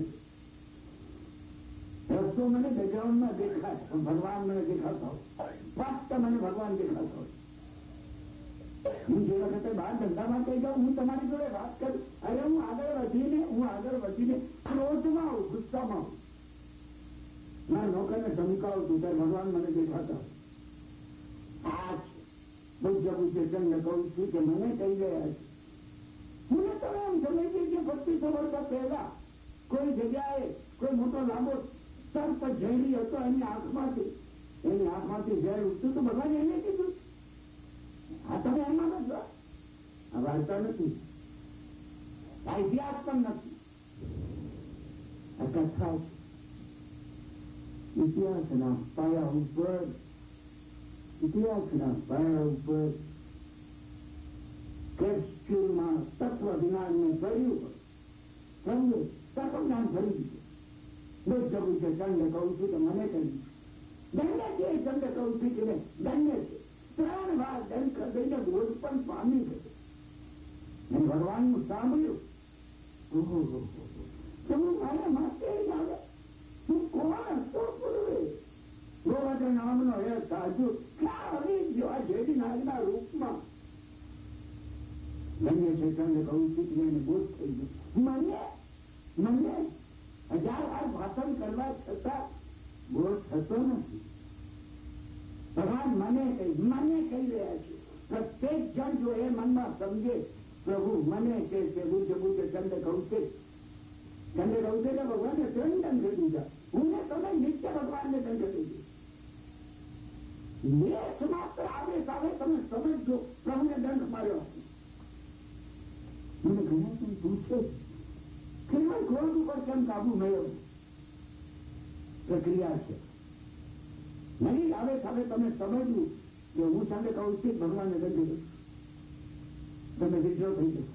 છે. રસ્તો મને બેકગ્રાઉન્ડમાં દેખાય પણ ભગવાન મને દેખાતો હોય, ફક્ત મને ભગવાન દેખાતો હોય. હું જે વખતે બહાર ધંધામાં કહી જાઉં હું તમારી જોડે વાત કરું, અરે હું આગળ વધીને હું આગળ વધીને ક્રોધમાં આવું, ગુસ્સામાં આવું, ના નોકરને ધમકાવું છું ત્યારે ભગવાન મને દેખાતા હોય. આ છે બુદ્ધ બુદ્ધ જંગ કહું છું કે મને કહી ગયા છે. મને તમે એમ સમજી કે પચીસો વર્ષ પહેલા કોઈ જગ્યાએ કોઈ મોટો લાંબો સર્પ ઝેરી હતો, એની આંખમાંથી એની આંખમાંથી ઝેર ઉઠતું તો ભગવાને એને કીધું. આ તમે એમાં નથી, આ વાર્તા નથી, આ ઇતિહાસ પણ નથી, આ કથા છે. ઇતિહાસના પાયા ઉપર ઇતિહાસના પાયા ઉપર કેપ્સ્યુલમાં તત્વ જ્ઞાનને ભર્યું સમજો તત્વ જ્ઞાન ભરી દીધું. બુદ્ધ બુદ્ધ ચંડ કહું છું તો મને કહ્યું ધન્ય છે એ ચંદ્ર કૌશિકને, ધન્ય છે. ત્રણ વાર દંડ કરીને બોધ પણ પામી ગયો. ભગવાનનું સાંભળ્યું. ઓહો તો હું મારા માટે જ આવે. હું કોણ હતો પૂર્વે? ગોવર્ધન નામનો એ સાધુ ક્યાં આવી ગયો આ જેઠીનાથના રૂપમાં? ધન્ય છે ચંદ્ર કૌશિકને બોધ થઈ ગયો. મને મને હજાર વાર ભાષણ કરવા છતાં બોધ થતો નથી. ભગવાન મને કહી મને કહી રહ્યા છે. પ્રત્યેક જણ જો એ મનમાં સમજે પ્રભુ મને કે છે બુદ્ધ બુદ્ધ ચંદ્ર કૌશિક ચંદ્ર કૌશિકે ભગવાનને ત્રણ દંડ દીધા. હું ને તમે નિત્ય ભગવાનને દંડ દીધી. લેખ માત્ર આવે આવે તમે સમજો પ્રભુને દંડ માર્યો. મને ઘણા પણ પૂછે કેવળ ક્રોધ ઉપર કેમ કાબુ મેળવો? પ્રક્રિયા છે. નહીં આવે હવે તમે સમજવું કે હું સાથે કૌશિક ભગવાનને દંડ દઉં. તમે વિદ્રોહ થઈ જશો.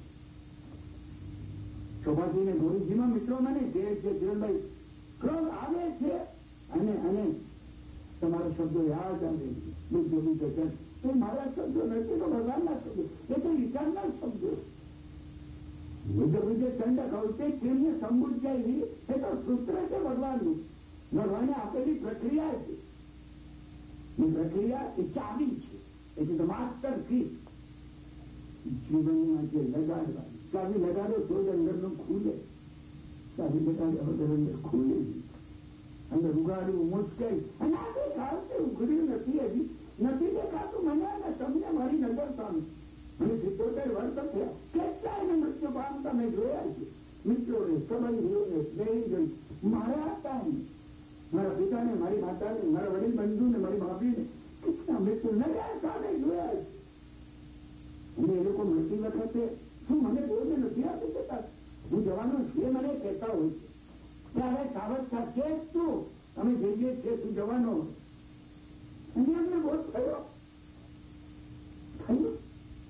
ચોપાટીને ગોરીજીમાં મિત્રો મને કહે છે કિરણભાઈ ક્રોધ આવે છે અને અને તમારા શબ્દો યાદ આવે છે. બુદ્ધ બુદ્ધ છે એ મારા શબ્દો નથી તો ભગવાનના શબ્દો, એ તો વિચારના શબ્દો. બુદ્ધ બુદ્ધ ચંડ કૌશિક કેમને સમૃદ્ધાઈ એ તો સૂત્ર છે ભગવાનનું. ભગવાને આપેલી પ્રક્રિયા છે. એ પ્રક્રિયા એ ચાવી છે. એટલે તો માસ્ટર કી જીવનમાં જે લગાડવાની ચાવી લગાડો તો જ અંદરનું ખુલે. ચાવી લગાડ્યા વગર અંદર ખુલે અંદર ઉગાડવું મુશ્કેલ. અને આ કઈ ખાવશે ઉઘડ્યું નથી હજી નથી દેખાતું મને અને તમને મારી નજર સામે. મને સિત્તોતેર વર્ષ થયા. કેટલાય મૃત્યુ પામતા મેં જોયા છે. મિત્રોને સંબંધીઓને સ્નેહીજન મારા હતા મારા પિતાને મારી માતાને મારા વડીલ બંધુને મારી ભાભીને કેટલા મૃત્યુ નજર સામે જોયા છે. અને એ લોકો મૃત્યુ વખતે શું મને બોલને નથી આપી દેતા? હું જવાનો છે મને કહેતા હોય છે ત્યારે સાવચતા છે તું અમે જઈએ છીએ તું જવાનો. અને અમને બોધ થયો થયું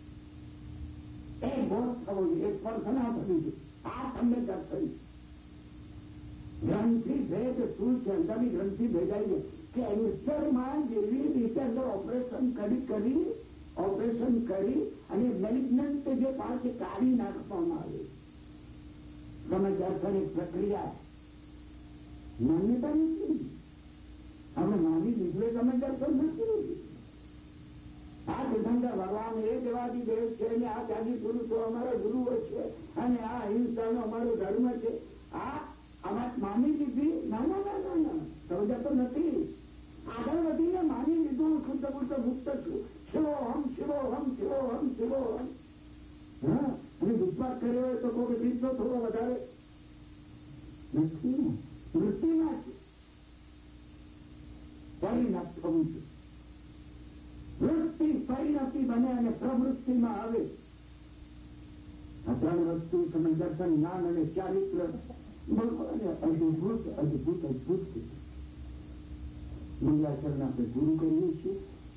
એ બોધ થવો જોઈએ. એક સ્પર્શના થવી છે. આ તમને દર્દ થયું. ગ્રંથિ ભેદ શું છે? અંદરની ગ્રંથિ ભેદાઈ કે કેન્સરમાં જેવી રીતે અંદર ઓપરેશન કરી કરી ઓપરેશન કરી અને મેનેજમેન્ટ જે પાસે કાઢી નાખવામાં આવે. તમે દર્શનિક પ્રક્રિયા માન્યતા નથી. આપણે માની લીધું તમે દર્શન નથી. આ તીર્થંકર ભગવાન એ દેવાદી દેવ છે અને આ ત્યાગી પુરુષો અમારા ગુરુઓ છે અને આ અહિંસાનો અમારો ધર્મ છે. આ આમાં માની લીધી ના ના ના ના ના સમજાતો નથી. આગળ વધીને માની લીધું શુદ્ધ બુદ્ધ મુક્ત છું. શિવો હમ શિવો હમ શિવો હમ શિવો હમ. હા અને વિશ્વાસ કર્યો હોય તો કોઈ રીતનો થોડો વધારે નથી ને વૃત્તિમાં છે. પરિણત થવું છે. વૃત્તિ પરિણતિ બને અને પ્રવૃત્તિમાં આવે. આ ત્રણ વસ્તુ તમે દર્શન જ્ઞાન અને ચારિત્ર અદભુત અદભુત અદભુત છે. મંગલાચરણ આપણે પૂરું કરીએ છીએ.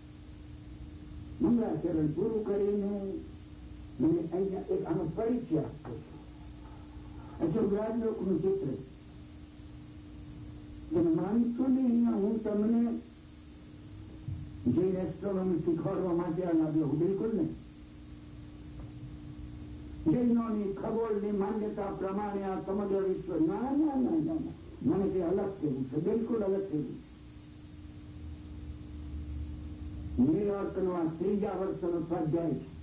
મંગલાચરણ પૂરું કરીને મને અહીંયા એક આનો પરિચય આપવો છે. અજોગ્રાજ લોકનું ચિત્ર તમે માનશો ને અહીંયા હું તમને જે એસ્ટ્રોનોમી શીખવાડવા માટે આ લાવ્યો હું બિલકુલ નહીં. જૈનોની ખગોળની માન્યતા પ્રમાણે આ સમગ્ર વિશ્વ ના ના ના ના મને તે અલગ કેવું છે. બિલકુલ અલગ કેવું. ન્યુયોર્કનો આ ત્રીજા વર્ષનો સ્વાધ્યાય છે.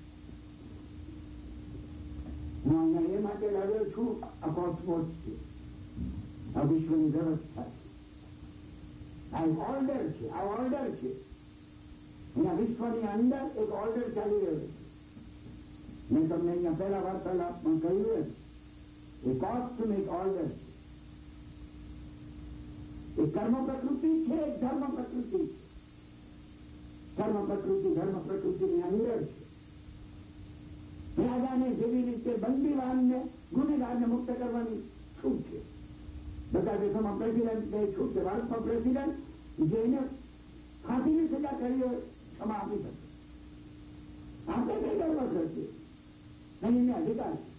હું અહીંયા એ માટે લાવ્યો છું આ કોસ્મોસ છે. આ વિશ્વની વ્યવસ્થા છે. આ ઓર્ડર છે. આ ઓર્ડર છે. અહીંયા વિશ્વની અંદર એક ઓર્ડર ચાલી રહ્યો છે. મેં તમને અહીંયા પહેલા વાર્તાલાપમાં કહ્યું એ કોસ્મિક ઓર્ડર છે. એ કર્મ પ્રકૃતિ છે, ધર્મ પ્રકૃતિ છે. કર્મ પ્રકૃતિ ધર્મ પ્રકૃતિની અંદર છે. રાજાને જેવી રીતે બંદીવાનને ગુનેગારને મુક્ત કરવાની છૂટ છે. બધા દેશોમાં પ્રેસિડેન્ટ છૂટ છે. ભારતમાં પ્રેસિડેન્ટ જેને ફાંસીની સજા કરી હોય ક્ષમા આપી શકે. આપણે કઈ ગર્વ કરશે નહીં. એને અધિકાર છે.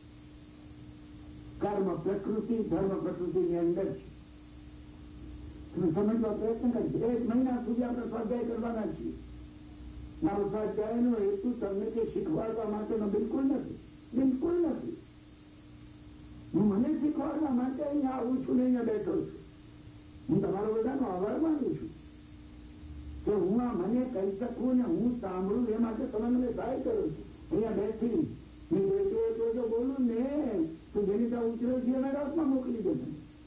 કર્મ પ્રકૃતિ ધર્મ પ્રકૃતિની અંદર છે. તમે સમજવા પ્રયત્ન કરીએ. એક મહિના સુધી આપણે સ્વાધ્યાય કરવાના છીએ. મારો સ્વાધ્યાયનો હેતુ તમને કે શીખવાડવા માટેનો બિલકુલ નથી, બિલકુલ નથી. હું મને શીખવાડવા માટે અહીંયા આવું છું ને અહીંયા બેઠો છું. હું તમારો બધાનો આભાર માનું છું કે હું આ મને કહી શકું ને હું સાંભળું એ માટે તમે મને સહાય કરો છો. અહીંયા બેઠી હું બેઠો તો જો બોલું ને તો જેની ત્યાં ઉતર્યો છે એના રસમાં મોકલી દે.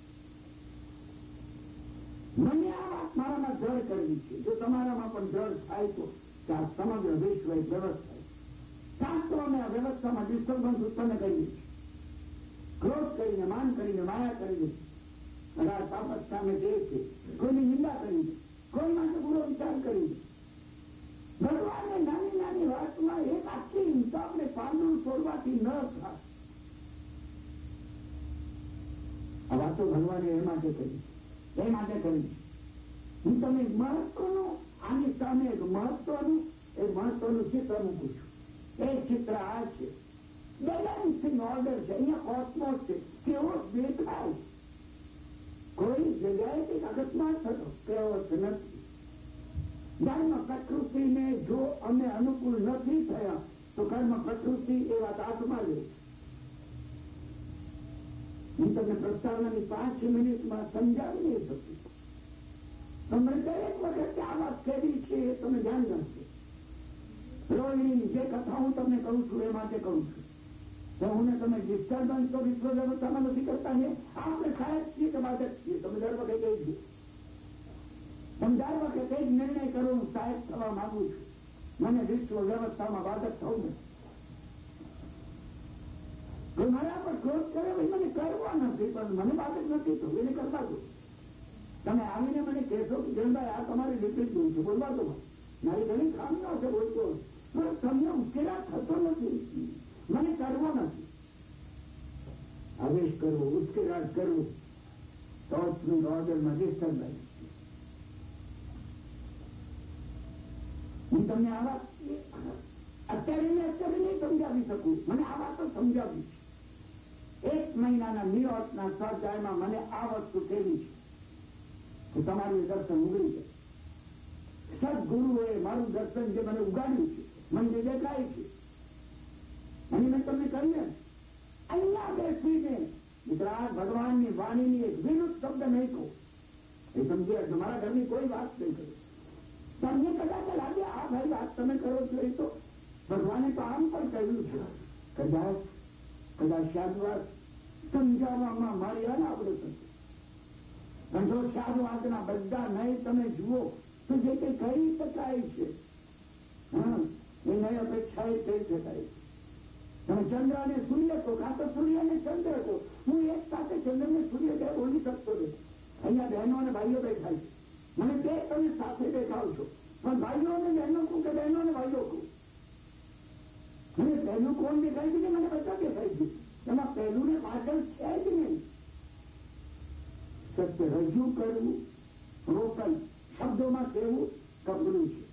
મને આ વાત મારામાં જળ કરવી છે. જો તમારામાં પણ જળ થાય તો કે આ સમગ્ર વિશ્વ એક વ્યવસ્થા શાસ્ત્રો અમે આ વ્યવસ્થામાં ડિસ્ટર્બન્સ ઉત્પન્ન કરીએ છીએ. ક્રોધ કરીને, માન કરીને, માયા કરીને, તાપત સામે જે છે કોઈની નિંદા કરીને, કોઈ માટે પૂરો વિચાર કરીને, ભગવાનને નાની નાની વાતમાં એક આખી હિંસાને પાંદડું છોડવાથી ન થાય. આ વાતો ભગવાને એ માટે કરી, એ માટે કરી. હું તમે મહત્વનું આની સામે એક મહત્વનું એક મહત્વનું ચિત્ર મૂકું છું. એ ચિત્ર આ છે, બેલેન્સિંગ ઓર્ડર છે. અહીંયા કોસ્મોસ છે, કેવો દેખાય. કોઈ જગ્યાએ કંઈક અકસ્માત થતો કેવો નથી. ધર્મ પ્રકૃતિને જો અમે અનુકૂળ નથી થયા તો કર્મ પ્રકૃતિ એ વાત હાથમાં લે. હું તમને પ્રસ્તાવનાની પાંચ મિનિટમાં સમજાવી નહીં શકું. તમે દરેક વખતે આ વાત કેવી છે એ તમે ધ્યાન રાખજો. રોહિણી જે કથા હું તમને કહું છું એ માટે કહું છું. તો હું તમે ડિસ્ટર્બન્સ તો વિશ્વ વ્યવસ્થામાં નથી કરતા ને. આપણે સાહેબ છીએ કે બાધક છીએ. તમે દર વખતે કહી દો. તમે દર વખતે જ નિર્ણય કરો હું સાહેબ થવા માંગુ છું. મને વિશ્વ વ્યવસ્થામાં બાધક થવું નથી. કોઈ મારા પર ક્રોધ કરે ભાઈ મને કરવા નથી, પણ મને બાધક નથી થવું, એને કરવા દો. તમે આવીને મને કહેશો કે જનભાઈ આ તમારી ડિપ્લીટ દઉં છું, બોલવા દો. મારી ઘણી ખામીઓ છે બોલતો, પણ તમને ઉકેલા થતો નથી. મને કરવો નથી. આવેશ કરવો, ઉશ્કેરાટ કરવો તો ઓર્ડરમાં ડિસ્ટર્બન્સ. હું તમને આ વાત અત્યારે અત્યારે નહીં સમજાવી શકું. મને આ વાતો સમજાવી છે. એક મહિનાના ન્યુયોર્કના સ્વાધ્યાયમાં મને આ વસ્તુ કેવી છે કે તમારું દર્શન ઉગડી છે. સદગુરુએ મારું દર્શન જે મને ઉગાડ્યું છે, મને જે દેખાય છે, અને મેં તમને કહ્યું અહીંયા બેસીને મિત્રા ભગવાનની વાણીની એક વિરુદ્ધ શબ્દ નહીં કહો. એ સમજ્યા તમારા ઘરની કોઈ વાત નહીં કરે. તમને કદાચ લાગે આ ભાઈ વાત તમે કરો છો એ તો ભગવાને તો આમ પણ કહ્યું છે. કદાચ કદાચ શાદવાદ સમજાવવામાં મારી અનાવડત હતી. પણ જો શાદવાદના બધા નહીં તમે જુઓ તો જે કંઈ કહી શકાય છે હા એ નહીં અપેક્ષા એ કહી શકાય. તમે ચંદ્ર અને સૂર્ય કહો, કાં તો સૂર્ય અને ચંદ્ર કહો. હું એક સાથે ચંદ્ર ને સૂર્ય કે બોલી શકતો નથી. અહીંયા બહેનો અને ભાઈઓ બેઠા છે. મને બે તમે સાથે દેખાવ છો, પણ ભાઈઓ અને બહેનો કહું કે બહેનો અને ભાઈઓ કહું. મને પહેલું કોણ દેખાય છે કે મને બધા દેખાય છે. એમાં પહેલું ને પાછળ છે જ નહીં. સત્ય રજૂ કરવું રોકન શબ્દોમાં કહેવું કપડું છે.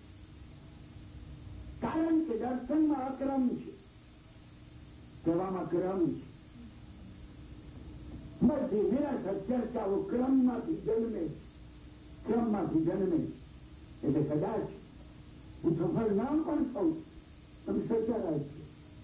કારણ કે દર્શનમાં અક્રમ છે, કહેવામાં ક્રમ છે. બધી નિરાશક ચર્ચાઓ ક્રમમાંથી જન્મે, ક્રમમાંથી જન્મે. એટલે કદાચ હું સફળ નામ પણ થઉં. તમે સચ્ચા રાખજો,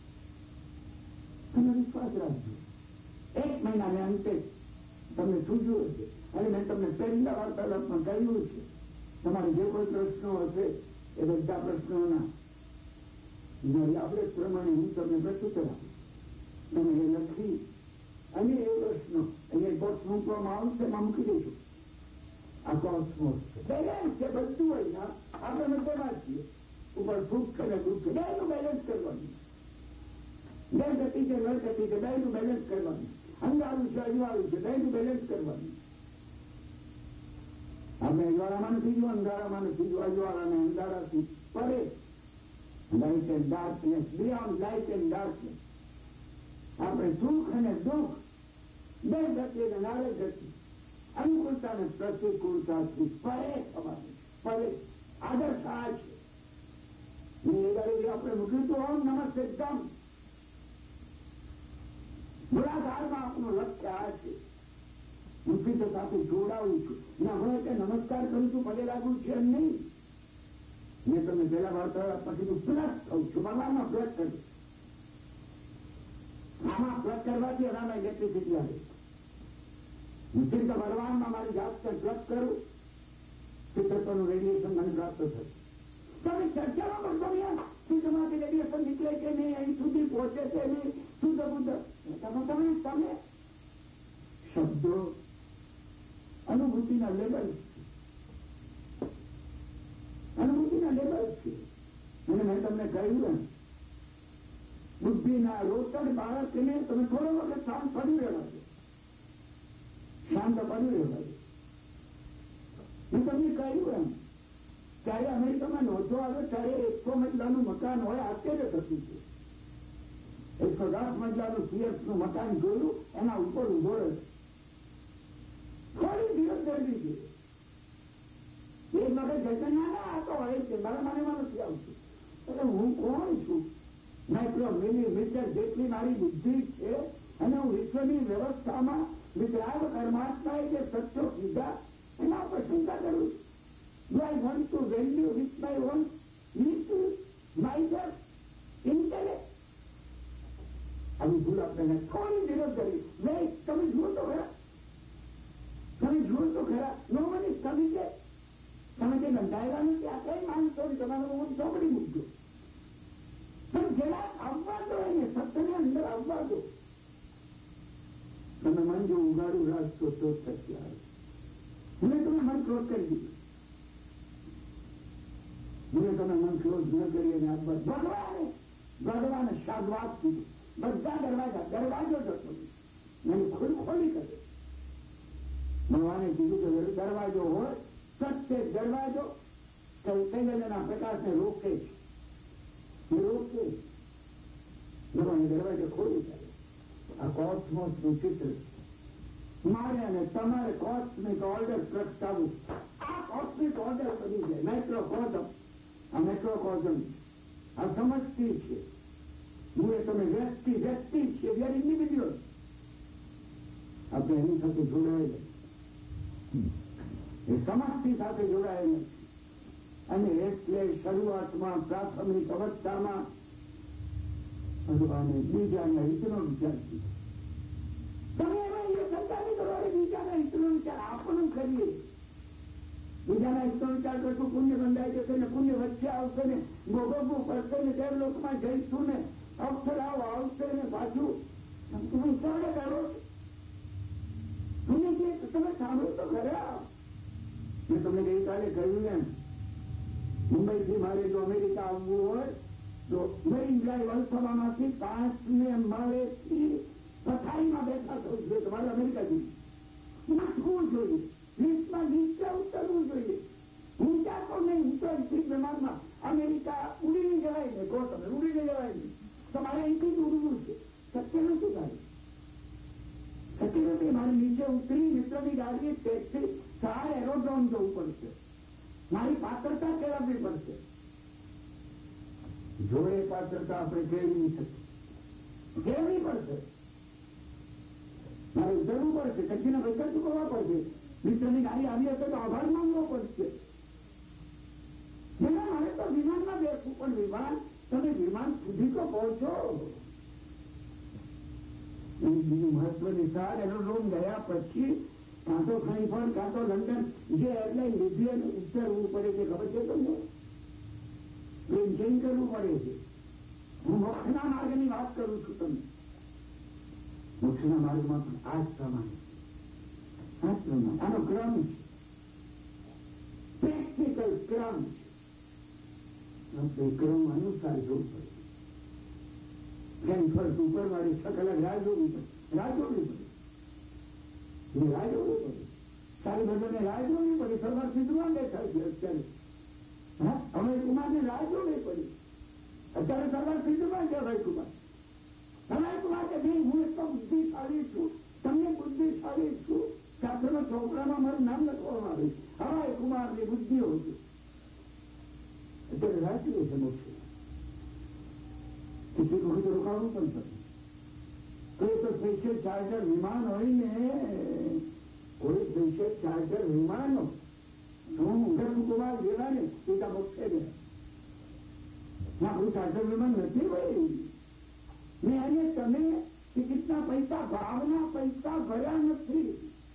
તમે વિશ્વાસ રાખજો. એક મહિનાને અંતે તમને સૂઝ્યું હશે. અને મેં તમને પહેલા વાર્તાલાપમાં કહ્યું છે તમારે જે કોઈ પ્રશ્નો હશે એ બધા પ્રશ્નોના આપણે પ્રમાણે હું તમને પ્રત્યુત્તર આપું. તમે એ લખી અને એ પ્રશ્નો અહીંયા બોક્સ મૂકવામાં આવશે, એમાં મૂકી દઈશું. આ કોસ્મોસ છે, બેલેન્સ છે બધું હોય. આપણે મધ્યમાં છીએ. ઉપર સુખ અને દુઃખ બેનું બેલેન્સ કરવાનું. બે ગતિ છે, નર ગતિ છે, બેનું બેલેન્સ કરવાનું. અંધારું છે, અજવાળું છે, બેનું બેલેન્સ કરવાનું. આપણે અજવાળામાં નથી જો, અંધારામાં નથી જો. અજવાળાને અંધારાથી પરે, light and darkness, beyond light and darkness. આપણે સુખ અને દુઃખ બે ગતિ અને નારે ગતિ, અનુકૂળતા અને પ્રતિકૂળતાથી પરે થવાનું. પરે આદર્શ આ છે. આપણે મૂક્યું તો ઓમ નમસ્તે એકદમ મૂળાધારમાં આપણું લક્ષ્ય આ છે. હું પિત્ત સાથે જોડાવું છું. ના હોય કે નમસ્કાર કરું છું, પગે લાગુ છે એમ નહીં. મેં તમને પહેલા વાર્તા પછી હું પ્લસ થઉં છું, ભગવાનમાં પ્લસ કરું. આમાં પ્લસ કરવાથી એનામાં ઇલેક્ટ્રિસિટી આવે. હું ચિત્ત ભગવાનમાં મારી જાત પ્લસ કરું, ચિત્તનું રેડિયેશન મને પ્રાપ્ત થશે. તમે ચર્ચામાં પણ તમે શુદ્ધમાંથી રેડિયેશન નીકળે કે નહીં, અહીં સુધી પહોંચે છે નહીં, શુદ્ધ બુદ્ધ તમે તમે તમે શબ્દો અનુભૂતિના લેબલ અનુભૂતિના લેબલ છે. અને મેં તમને કહ્યું એમ બુદ્ધિના રોકડ બાળકને તમે થોડો વખત શાંત પડી રહેવા દો, શાંત પડી રહેવા દો. મેં તમને કહ્યું એમ ત્યારે અમેરિકામાં નોંધો આવે ત્યારે એકસો મજલાનું મકાન હોય આશ્ચર્ય થતું છે. એકસો દસ મજલાનું સીએફ નું મકાન જોયું, એના ઉપર ઉભો રહ્યો. થોડી દિવસ દર્દી છે એક વખત જશે ના આ તો હોય છે, મારા માનેમાં નથી આવતું. એટલે હું કોણ છું? માઇક્રો મિલીમીટર જેટલી મારી બુદ્ધિ છે અને હું વિશ્વની વ્યવસ્થામાં વિતરાગ પરમાત્માએ જે સત્યો કીધા એના ઉપર શંકા કરું છું. Do I want to value with my own little miser intellect? આવી ભૂલ આપણે થોડી વિરોધ કરી. નહીં, તમે જુઓ તો ખરા, તમે જુઓ તો ખરા. નો મને કવિ છે તમે જે બંધાયેલા નથી આ કઈ માનશો ને તમારો હું ચોપડી મૂકજો. પણ જરા આવવા દો એને, સત્યને અંદર આવવા દો. તમે મન જો ઉગાડું રાખશો તો સત્ય આવે. મેં તમે મન ક્રોધ કરી દીધું, મેં તમે મન ક્રોધ ન કરી અને આ ભગવાને ભગવાને શાદવાદ કીધું. બધા દરવાજા દરવાજો જતો મને ખુદ ખોલી કરે. ભગવાને કીધું કે દરવાજો હોય સત્ય દરવાજો ચૈતન્યના પ્રકાશને રોકે છે, રોકે. ભગવાને દરવાજો ખોલી કરે. આ કોસ્મોસ નું ચિત્ર મારે અને તમારે કોસ્મિક ઓર્ડર પ્રગટાવવું. આ કોસ્મિક ઓર્ડર બની જાય. માઇક્રોકોઝમ, આ માઇક્રોકોઝમ આ સમજતી છે. હું એ તમે વ્યક્તિ વ્યક્તિ છે, વી આર ઇન્ડિવિજ્યુઅલ. આપણે એની સાથે જોડાયેલા એ સમાજથી સાથે જોડાયેલા અને એટલે શરૂઆતમાં પ્રાથમિક અવસ્થામાં ભગવાને બીજાના હિતનો વિચાર કીધો. તમે એમાં એ શંકા નહીં કરો બીજાના હિતનો વિચાર આપણને કરીએ. બીજાના હિતનો વિચાર કરશું પુણ્ય બંધાઈ જશે ને પુણ્ય વચ્ચે આવશે ને ભોગવવું પડશે ને તેર લોકમાં જઈશું ને અક્ષરાઓ આવશે ને પાછું તમે વિચારે કરો. તમે જે તમે સાંભળો તો ખરા. મેં તમને ગઈકાલે કહ્યું એમ મુંબઈથી મારે જો અમેરિકા આવવું હોય તો મરીન ડ્રાઈવ અલ્સભામાંથી પાંચ ને માળેથી પથારીમાં બેઠા થવું જોઈએ. તમારે અમેરિકા જઈએ નાખવું જોઈએ, લિફ્ટમાં નીચે ઉતરવું જોઈએ. ઊંચા તો નહીં, ઊંચો વિમાનમાં અમેરિકા ઉડીને જવાય ને કહો તમે ઉડીને જવાય નહીં. તમારે અહીંથી જ ઉડવું છે. શક્ય નથી ગાડી, શક્ય નથી. મારે નીચે ઉતરી મિત્રની ગાડીએ ટેક્સી ચાર એરોડ્રોમ જવું પડશે. મારી પાત્રતા કેળવવી પડશે. જો એ પાત્રતા આપણે કેળવી નહીં શકીએ, કેળવવી પડશે. મારે ઉતરવું પડશે, ટેક્સીના પૈસા ચૂકવવા પડશે. મિત્રની ગાડી આવી હશે તો આભાર માનવો પડશે. મારે તો વિમાનમાં બેસવું, પણ વિમાન તમે વિમાન સુધી તો પહોંચો. બીજું મહત્વની સાર એરોડ્રોમ ગયા પછી કાં તો ફ્રેન્કફર્ટ કાં તો લંડન જે એરલાઇન લીધી અને ઉતરવું પડે છે. ખબર છે તમને? પ્લેન ચેન્જ કરવું પડે છે. હું મોક્ષના માર્ગની વાત કરું છું તમને. મોક્ષના માર્ગમાં પણ આ જ પ્રમાણે આ જ પ્રમાણે આનો ક્રમ છે, પ્રેક્ટિકલ ક્રમ છે. આપણે ક્રમ અનુસાર જવું પડે. ફ્રેન્કફર્ટ ઉપર મારી છ કલાક રાહ જોવી પડે, રાહ જોવી પડે, રાહ જોવી પડે. સારી બધાને રાહ જોવી પડે. સરવાર સિદ્ધમાં બેઠા છે અત્યારે. હા, અમે કુમારને રાહ જોવી પડી. અત્યારે સરવાર સિદ્ધમાં છે ભાઈ કુમાર. તમારે કુમાર કે ભાઈ હું એક તો બુદ્ધિશાળી છું, તમને બુદ્ધિશાળી છું, સાથેનો છોકરામાં મારું નામ લખવામાં આવ્યું હવાય કુમારની બુદ્ધિ હોય છે. અત્યારે રાખ્યું છે મોક્ષ. કેટલીક વખત રોકાવું પણ થતું. તો એ તો સ્પેશિયલ ચાર્ટર વિમાન હોય ને કોઈ દેશે ચાર્ટર વિમાનો હું કુમાર જેવા ને પિતા મોક્ષે ને આપણું ચાર્ટર વિમાન નથી ભાઈ ને એને તમે ટિકિટના પૈસા ભાવના પૈસા ભર્યા નથી.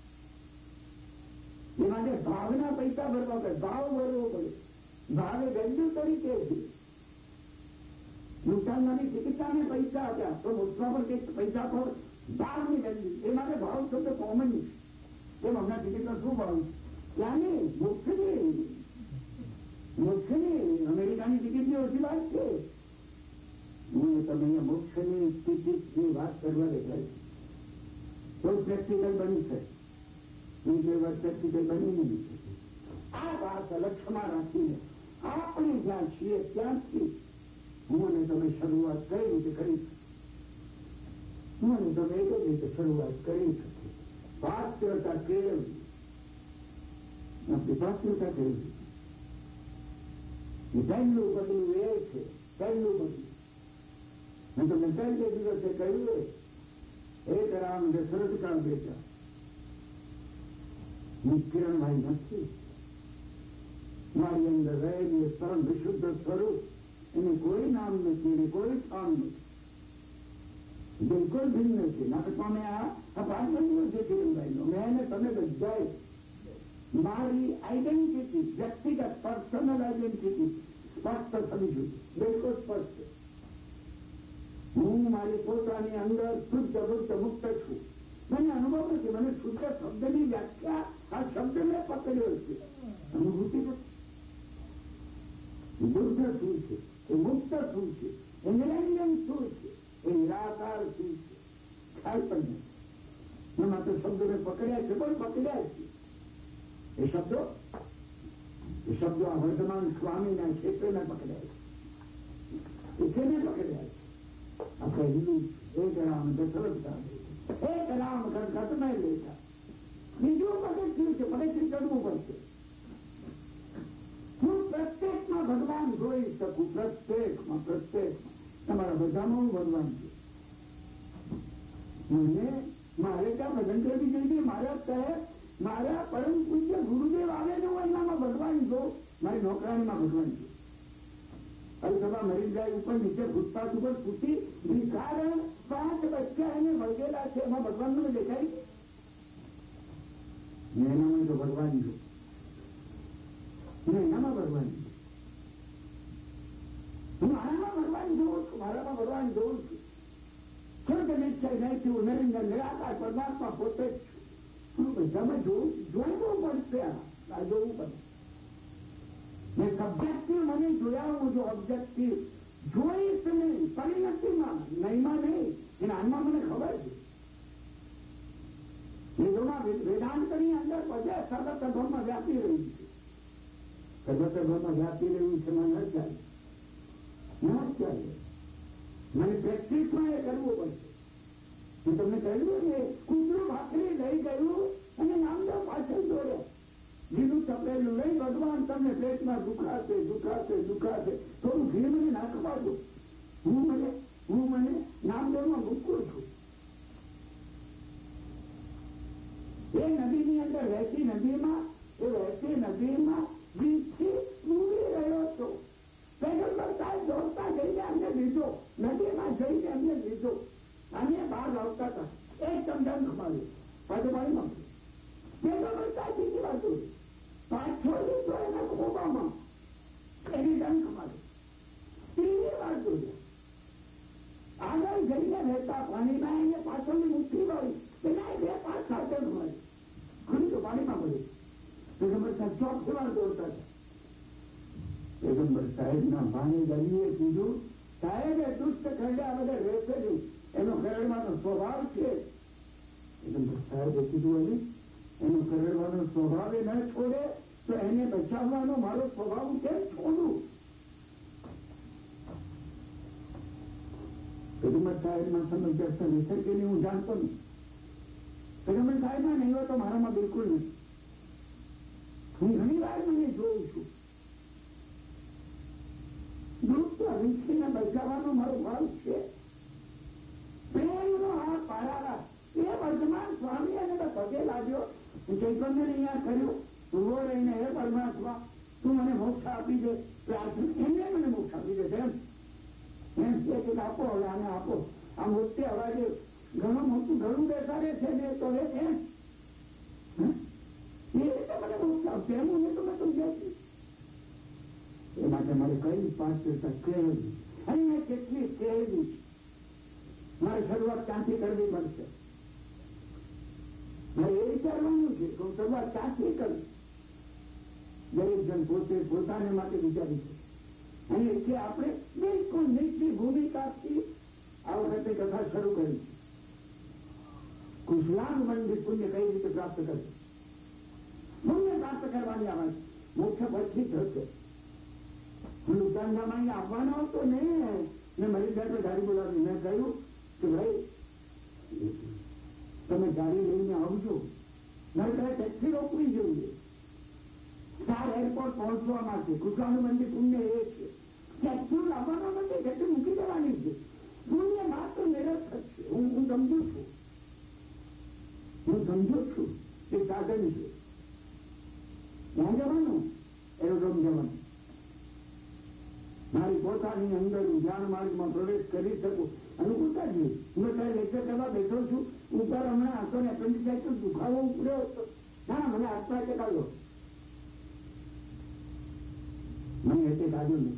એ માટે ભાવના પૈસા ભરવા પડે, ભાવ ભરવો પડે. ભાવે વેલ્યુ તરીકે છે. નુકસાનમાંથી ટિકિટના પૈસા હતા તો મોક્ષમાં પણ કંઈક પૈસા પર ભાવની વેલ્યુ. એ માટે ભાવ શબ્દ કોમન છે. એમ હમણાં ટિકિટનો શું ભાવ છે? ત્યાંની મોક્ષની મોક્ષની અમેરિકાની ટિકિટની ઓછી વાત છે. હું તમે અહીંયા મોક્ષની ટિકિટની વાત કરવા દેખાય તો પ્રેક્ટિકલ બની શકે. બીજી વાત પ્રેક્ટિકલ બની નહીં શકે. આ વાત લક્ષ્યમાં રાખીને આપણે જ્યાં છીએ ત્યાંથી હું અને તમે શરૂઆત કઈ રીતે કરી શકીએ. હું અને તમે એક જ રીતે શરૂઆત કરી શકીએ. પાત્રતા કેળવવી, આપણી પાત્રતા કેળવવી. પહેલું પગલું એ છે, પહેલું પગલું મેં તમને પહેલે દિવસે કહ્યું એક રામ દશરથ કા બેટા કિરણભાઈ નથી. મારી અંદર રહેલી પરમ વિશુદ્ધ સ્વરૂપ એનું કોઈ નામ નથી, એને કોઈ સ્થાન નથી, બિલકુલ ભિન્ન છે. નાટકમાં મેં આ પાઠ બન્યું છે કિરણભાઈ નો. મેં એને તમે બધાએ મારી આઈડેન્ટિટી, વ્યક્તિગત પર્સનલ આઈડેન્ટિટી સ્પષ્ટ સમજ્યું, બિલકુલ સ્પષ્ટ. હું મારી પોતાની અંદર શુદ્ધ બુદ્ધ મુક્ત છું. મને અનુભવ નથી. મને શુદ્ધ શબ્દની વ્યાખ્યા આ શબ્દ મેં પકડ્યો છે. અનુભૂતિ નથી. બુદ્ધ શું છે, એ મુક્ત શું છે, એ નિરંજન શું છે, એ નિરાકાર શું છે, ખ્યાલ પણ નથી. મેં માત્ર શબ્દો મેં પકડ્યા છે, પણ પકડ્યા છે. એ શબ્દો એ શબ્દો આ વર્તમાન સ્વામીના ક્ષેત્રમાં પકડ્યા છે. એ કેને પકડ્યા છે? આ પહેલું એક રામ દશરથ એક રામ ઘટમાં લેતા. બીજું પગથિયું છે, પગથિયું ચડવું પડશે. હું પ્રત્યેકમાં ભગવાન જોઈ શકું, પ્રત્યેકમાં પ્રત્યેકમાં તમારા બધામાં હું ભગવાન છું. મને મારે ત્યાં ભજન કરવી જોઈએ. મારા સાહેબ મારા પરમ પૂજ્ય ગુરુદેવ આવે ને હું એનામાં ભગવાન જો, મારી નોકરાણીમાં ભગવાન છું. સભા મરી જાય ઉપર નીચે ફૂટપાથ ઉપર ફૂટી ભિખારણ પાંચ બચ્ચા એને વળગેલા છે, એમાં ભગવાન મને દેખાય છે. એનામાં તો ભગવાન જો, એનામાં ભગવાન જો. હું આનામાં ભગવાન જોઉં છું, મારામાં ભગવાન જોઉં છું. સ્વર્ગ નિશ્ચય નહીં, નરેન્દ્ર નિરાકાર પરમાત્મા પોતે જ છું. બધામાં જોવું જોવું પડશે. આ જોવું પડશે. મેં સબ્જેક્ટિવ મને જોયા હું જો ઓબ્જેક્ટિવ જોઈશ નહીં, પરિણતિમાં નહીમાં નહીં, એના આનમાં મને ખબર છે. વેદાંતની અંદર બધે સર્વતર્ભમાં વ્યાપી રહ્યું છે. સર્વતર્ભમાં વ્યાપી રહ્યું છે. મને ન ચાલે, ન ચાલે. મને પ્રેક્ટિસમાં એ કરવું પડશે. હું તમને કહ્યું ને, કૂતરું ભાખરી લઈ ગયું અને નામદેવ પાછળ દોડ્યો. ઘીનું તપેલું લઈ ભગવાન તમને પેટમાં દુખાશે દુખાશે દુખાશે થોડું ઘી મને નાખવા દો. હું મને હું મને નામદેવમાં મૂકું છું. એ નદીની અંદર વહેતી નદીમાં એ વહેતી નદીમાં જીવથી ડૂબી રહ્યો છો. પેગમ્બર સાહેબ દોડતા જઈને અમને લીધો, નદીમાં જઈને અમને લીધો. અને બહાર આવતા હતા. એકદમ ડંખ માર્યો, પાછો પાણીમાં પેગમ્બર સાહેબ બીજી બાજુ પાછો લીધો એના ખોબામાં, એની ડંખ માર્યો. ત્રીજી બાજુ આગળ જઈને રહેતા પાણીમાં એને પાછળની મુઠ્ઠી વાળી એના બે પાંચ સાથે મારી ઘણી તો પાણીમાં પડ્યું. પેગમ્બર સાહેબ ચોક સેવા દોડતા હતા. પેગમ્બર સાહેબ ના પાણી ગલીએ કીધું, સાહેબ એ દુષ્ટ ખરડા બધા રહેશે નહીં, એનો કરડવાનો સ્વભાવ છે. પેગમ્બર સાહેબે કીધું એને એનો કરડવાનો સ્વભાવ એ ન છોડે તો એને બચાવવાનો મારો સ્વભાવ કેમ છોડું? પેગમ્બર સાહેબમાં સમજ દર્શન હશે કે નહીં હું જાણતો નહીં. પેગમ્બર સાહેબમાં નહીં હોય તો મારામાં બિલકુલ નહીં. હું ઘણી વાર મને જોઉં છું. દુઃખ ઋષિને બચાવવાનો મારો ભાવ છે. પ્રેમનો આ પારારા એ વર્તમાન સ્વામી અને પગે લાગ્યો ચૈતન્ય અહીંયા કર્યું, ઉભો રહીને હે પરમાત્મા તું મને મોક્ષ આપી દે, પ્રાર્થના એમને મને મોક્ષ આપી દે એમ એમ કે આપો હવે આને આપો. આ મોટી અવાજે ઘણું મોટું ઘણું બેસાડે છે ને તો એ રીતે મને મોક્ષ આપશે એમ હું તો મેં સમજાતી. એ માટે મારે કઈ પાંચ પૈસા કેળવી અને કેટલી કેળવી મારે શરૂઆત ક્યાંથી કરવી પડશે. મારે એ વિચારવાનું છે કે શરૂઆત ક્યાંથી કરવી. દરેક જણ પોતે પોતાને માટે વિચારી છે અને એટલે આપણે બિલકુલ નીચી ભૂમિકાથી આ વખતે કથા શરૂ કરી છે. કુશલાન મંદિર પુણ્ય કઈ રીતે પ્રાપ્ત કરે, પુણ્ય પ્રાપ્ત કરવાની આવે મુખ્ય પછી જ હશે. લુટાંગામાં આપવાનો હતો ને મેં મારી જાતે ગાડી બોલાવી. મેં કહ્યું કે ભાઈ તમે ગાડી લઈને આવજો, મારે ત્યારે ટેક્સી રોકવી જોઈએ સાર એરપોર્ટ પહોંચવા માટે. કૃષ્ણનું મંદિર પુણ્ય એ છે ટેક્સી લાવવાનો નથી, ટેક્સી મૂકી દેવાની છે. પુણ્ય માત્ર નિરર્થક છે. હું હું સમજુ છું હું સમજુ છું એ સાધન છે. ત્યાં જવાનું એરોડ્રોમ જવાનું. મારી પોતાની અંદર ધ્યાન માર્ગમાં પ્રવેશ કરી શકું અનુકૂળતા જ નહીં. હું ત્યારે લેક્ચર કરવા બેઠો છું, ઉપર હમણાં હતો ને એપેન્ડિસાઇટિસ દુખાવો ઉપડ્યો હતો. ના મને આત્મા ચકાવ્યો, મને એટલે કાઢ્યો નથી.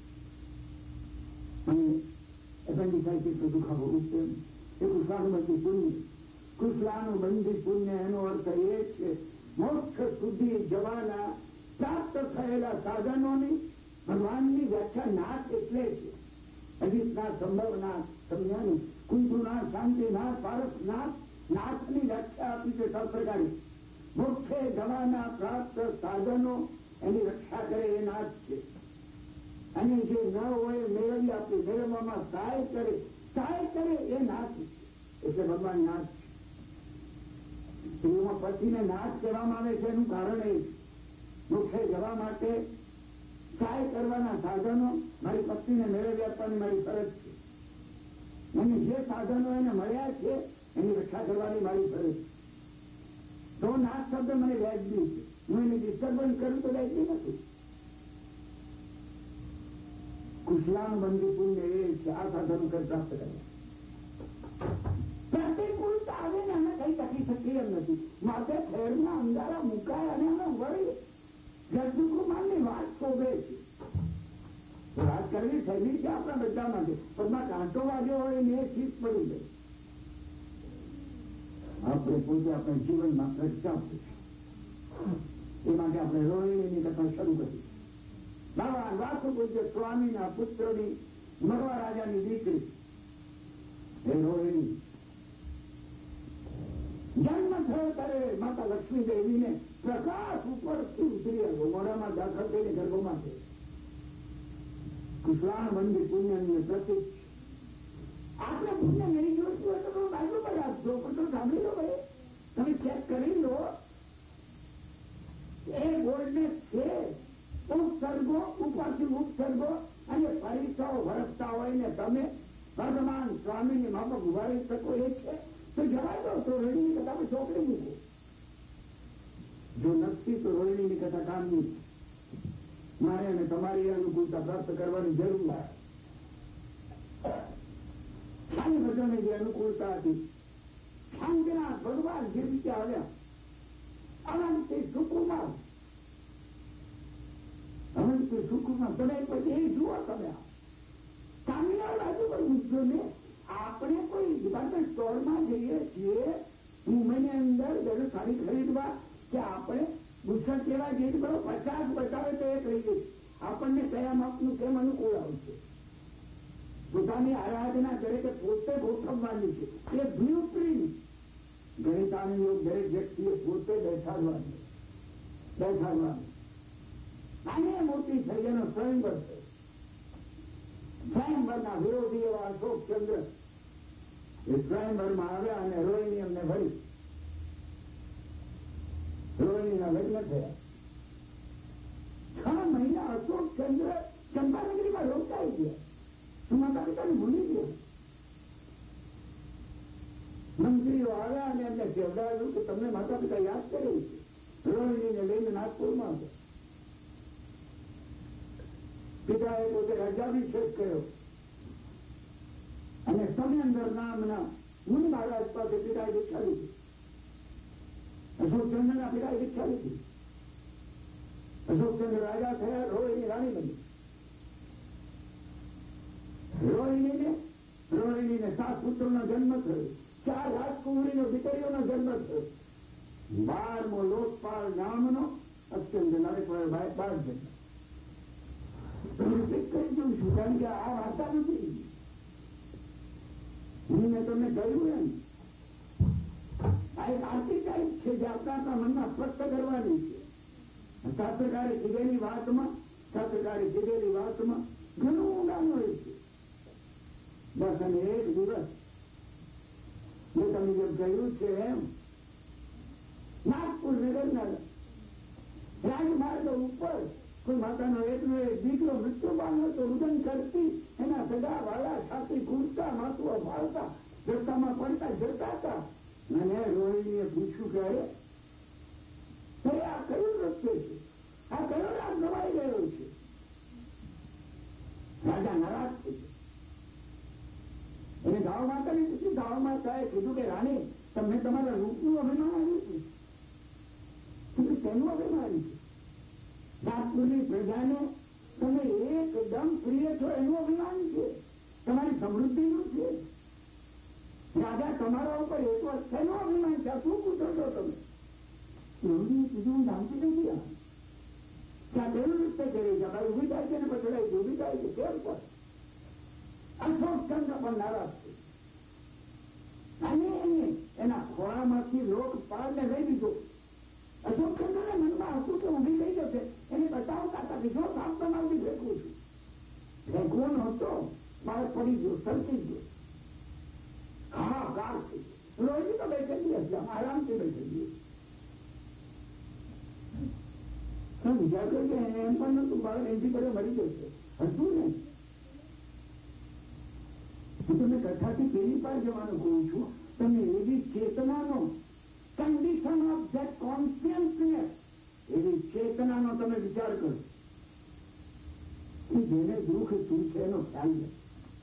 અને એપેન્ડિસાઇટિસ દુખાવો ઉપડે એ કૃષ્ણાનું બંધી પુણ્ય. કૃષ્ણાનું બંધી પુણ્ય એનો અર્થ એ છે મોક્ષ સુધી જવાના પ્રાપ્ત થયેલા સાધનોની ભગવાનની વ્યાખ્યા નાથ એટલે છે. અજીતનાથ, સંભવનાથ, સમજાનું કુંજુનાથ, શાંતિનાથ, પારસનાથ, નાથની વ્યાખ્યા આપી છે સત્પ્રકારી. મોક્ષે જવાના પ્રાપ્ત સાધનો એની રક્ષા કરે એ નાથ છે. અને જે ન હોય મેળવી આપી મેળવવામાં સહાય કરે સહાય કરે એ નાથ છે. એટલે ભગવાન નાથ છે. સ્ત્રીઓમાં પતિને નાથ કહેવામાં આવે છે એનું કારણ એ મોક્ષે જવા માટે સહાય કરવાના સાધનો મારી પત્નીને મેળવી આપવાની મારી ફરજ છે. અને જે સાધનો એને મળ્યા છે એની રક્ષા કરવાની મારી ફરજ છે. તો નાથ શબ્દ મને વ્યાજબી છે. હું એને ડિસ્ટર્બન્સ કરું તો વ્યાજબી નથી. કુશલાન બંધી પુણ્ય એ છે આ સાધનો કઈ પ્રાપ્ત કરવા. પ્રતિકૂળતા આવે ને અમે કઈ ટકી શકીએ એમ નથી. માટે ફેરના અંધારા મુકાય અને અમે વળી ગરદુકુમારની વાત શોભે છે. વાત કરવી સહેલી છે આપણા બધા માટે, પગમાં કાંટો વાગ્યો હોય ને એ ચીજ પડી જાય. આપણે પોતે આપણે જીવનમાં પ્રચાપવું છે. એ માટે આપણે રોહિણીની કથા શરૂ કરી. ભગવાન વાસુપૂજ્ય સ્વામીના પુત્રની મરવા રાજાની દીકરી એ રોહિણી જન્મ થયો ત્યારે માતા લક્ષ્મી દેવીને પ્રકાશ ઉપરથી ઉતરી આવ્યો, મોઢામાં દાખલ થઈને ગર્ભમાં છે. કુશલાન બંધી પુણ્યની પ્રતિક. આપણે પુણ્ય નહીં જોઈતું હોય તો બાજુ પર આપજો, પણ તમે સાંભળી લો ભાઈ, તમે ચેક કરી લો. એ બોલ્ડનેસ છે ઉપસર્ગો ઉપરથી ઉપસર્ગો અને પરીક્ષાઓ વરસતા હોય ને તમે વર્તમાન સ્વામીની માફક ઉભારી શકો એ છે તો જવા દો. તો રોહિણીની કથામાં ચોકડી મૂકો. જો નથી તો રોહિણીની કથા કામની. મારે અને તમારી અનુકૂળતા પ્રાપ્ત કરવાની જરૂર છે. સારી બધાને જે અનુકૂળતા હતી શાંતિનાથ ભગવાન જે રીતે આવ્યા અનંતી સુકુમાર અનંતી સુકુમાર તમે પછી એ જુઓ. તમે તામિલનાડુ બાજુ પર મૂકજો ને. આપણે કોઈ ડિપાર્ટમેન્ટ સ્ટોરમાં જઈએ છીએ મુંબઈની અંદર દરેક સાડી ખરીદવા કે આપણે ગુસ્સા કેવા જઈએ બરો પચાસ બતાવે તો એક રહી ગઈ. આપણને કયા માપનું કેમ અનુકૂળ આવશે. પોતાની આરાધના દરેકે પોતે ગોઠવવાની છે. એ બ્લુપ્રિન્ટ ગણિતાની યોગ દરેક વ્યક્તિએ પોતે બેસાડવાની બેસાડવાની. આને મોટી થઈ એનો સ્વયંવર છે. સ્વયંવરના વિરોધી એવા અશોકચંદ્ર એ સ્વયંવરમાં આવ્યા અને રોહિણી એમને ભરી. રોહિણીના લગ્ન થયા. છ મહિના અશોકચંદ્ર ચંપાનગરીમાં રોકાઈ ગયા. માતા પિતાને ભૂલી ગયા. મંત્રીઓ આવ્યા અને એમને પછી અવડાવ્યું કે તમને માતા પિતા યાદ કરે છે. રોહિણીને લઈને નાગપુરમાં હતા. પિતાએ પોતે રાજ્યાભિષેક કર્યો અને સમયંદર નામના મુનિ મહારાજ પાસે પિતાએ દીક્ષા લીધી. અશોકચંદ્રના પિતાએ દીક્ષા લીધી. અશોકચંદ્ર રાજા થયા, રોહિણી રાણી બની. રોહિણીને રોહિણીને સાત પુત્રોનો જન્મ થયો, ચાર રાજકુમારીનો દીકરીઓનો જન્મ થયો. બારમો લોકપાલ નામનો અત્યંત નારેશ્વર બાર જન્મ. કરી દઉં છું, કારણ કે આ વાર્તા નથી. હું મેં તમને કહ્યું એમ આ એક આર્ટિટાઇપ છે જે આપણા મનમાં સ્પષ્ટ કરવાની છે. શાસ્ત્રકારે કીધેલી વાતમાં શાસ્ત્રકારે કીધેલી વાતમાં ઘણું ઊંડાણ હોય છે. બસ અને એક દિવસ મેં તમને જેમ કહ્યું છે એમ નાગપુર નગરના રાજમાર્ગ ઉપર કોઈ માતાનો એકનો એક દીકરો મૃત્યુ પામ્યો તો રુદન કરતી એના સગા વાળા છાતી કૂદતા માથુઓ ભાળતા રસ્તામાં પડતા જતા હતા. અને રોહિણીએ પૂછ્યું કે અરે અરે આ કયું નૃત્ય છે, આ કયો રાગ નવાઈ ગયો છે? રાજા નારાજ થઈ ગયો. એને ગાવ માતાને પૂછ્યું. ગાવ માતાએ કીધું કે રાણી, તમને તમારા રૂપનું અભિમાન આવ્યું છે. તેનું અભિમાન છે. નાગપુરની પ્રજાને તમે એકદમ પ્રિય છો એનું અભિમાન છે, તમારી સમૃદ્ધિનું છે. રાજા તમારા ઉપર એક વાર તેનું અભિમાન છે. શું પૂછો છો તમે? એવું કીધું હું જાણતી નથી. આ ત્યાં કેવું નૃત્ય કરે છે? ભાઈ ઉભી થાય છે ને પછી ઉભી થાય છે કેમ પર? અશોકચંદ્ર પણ નારાજ છે અને એને એના ખોળામાંથી લોકપાલને લઈ દીધો. અશોકચંદ્રના મનમાં હતું કે ઉભી થઈ જશે, એને બતાવતા હતા કે જો કામ તમારી ફેંકું છું. ફેંકવો નહોતો, બાળક પડી ગયો, સરકી ગયો. હા ગાર થઈ ગયો. રોહિણી તો બેઠેલી હશે, આરામથી બેઠેલી. વિચાર કર્યો કે એને એમ પણ નતું બાળક એમથી કરે મરી જશે. હતું ને હું તમને કથાથી પેલી પાર જવાનું કહું છું. તમે એવી ચેતનાનો કન્ડિશન ઓફ ધેટ કોન્શિયસનેસ, એવી ચેતનાનો તમે વિચાર કરો કે જેને દુઃખ શું છે એનો ખ્યાલ લે.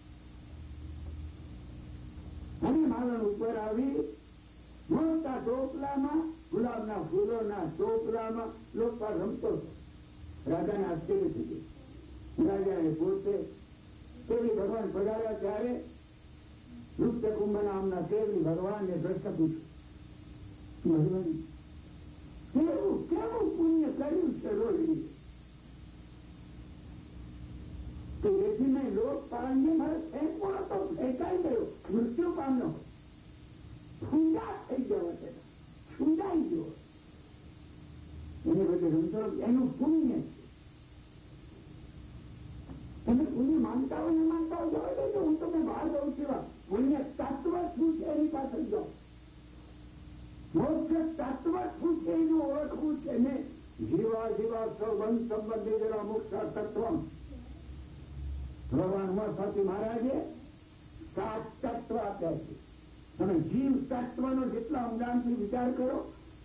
અને માલણ ઉપર આવી મોટા ટોપલામાં ગુલાબના ફૂલોના ટોપલામાં લોકો રમતો હતો. રાજાને આશ્ચર્ય થઈ ગયું. રાજાએ પોતે કેવી ભગવાન પધાર્યા ત્યારે લુપ્ત કુંભ નામના કેવી ભગવાનને પ્રશ્ન પૂછ્યું, કેવું કેવું પુણ્ય કર્યું છે રોહિણી કે એથી મેં લોકપાલને મારે ફેંકવો હતો, ફેંકાઈ ગયો, મૃત્યુ પામ્યો, છૂંદા થઈ ગયો છે, છૂંદાઈ ગયો. એને બધે રમતો એનું પુણ્ય છે. તમે પુણ્ય માનતા હોય ને માનતા હોય જવા દેજો. હું તમને બહાર જાઉં છું. પુણ્ય તત્વ શું છે એની પાછળ જાઓ. મોક્ષ તત્વ શું છે એનું ઓળખવું છે ને. જીવા જીવા સૌબંધ સંબંધી જરા મોક્ષ તત્વ ભગવાન ઉમાપતિ મહારાજે સાત તત્વ આપ્યા છે. તમે જીવ તત્વનો જેટલા ઊંડાણથી વિચાર કરો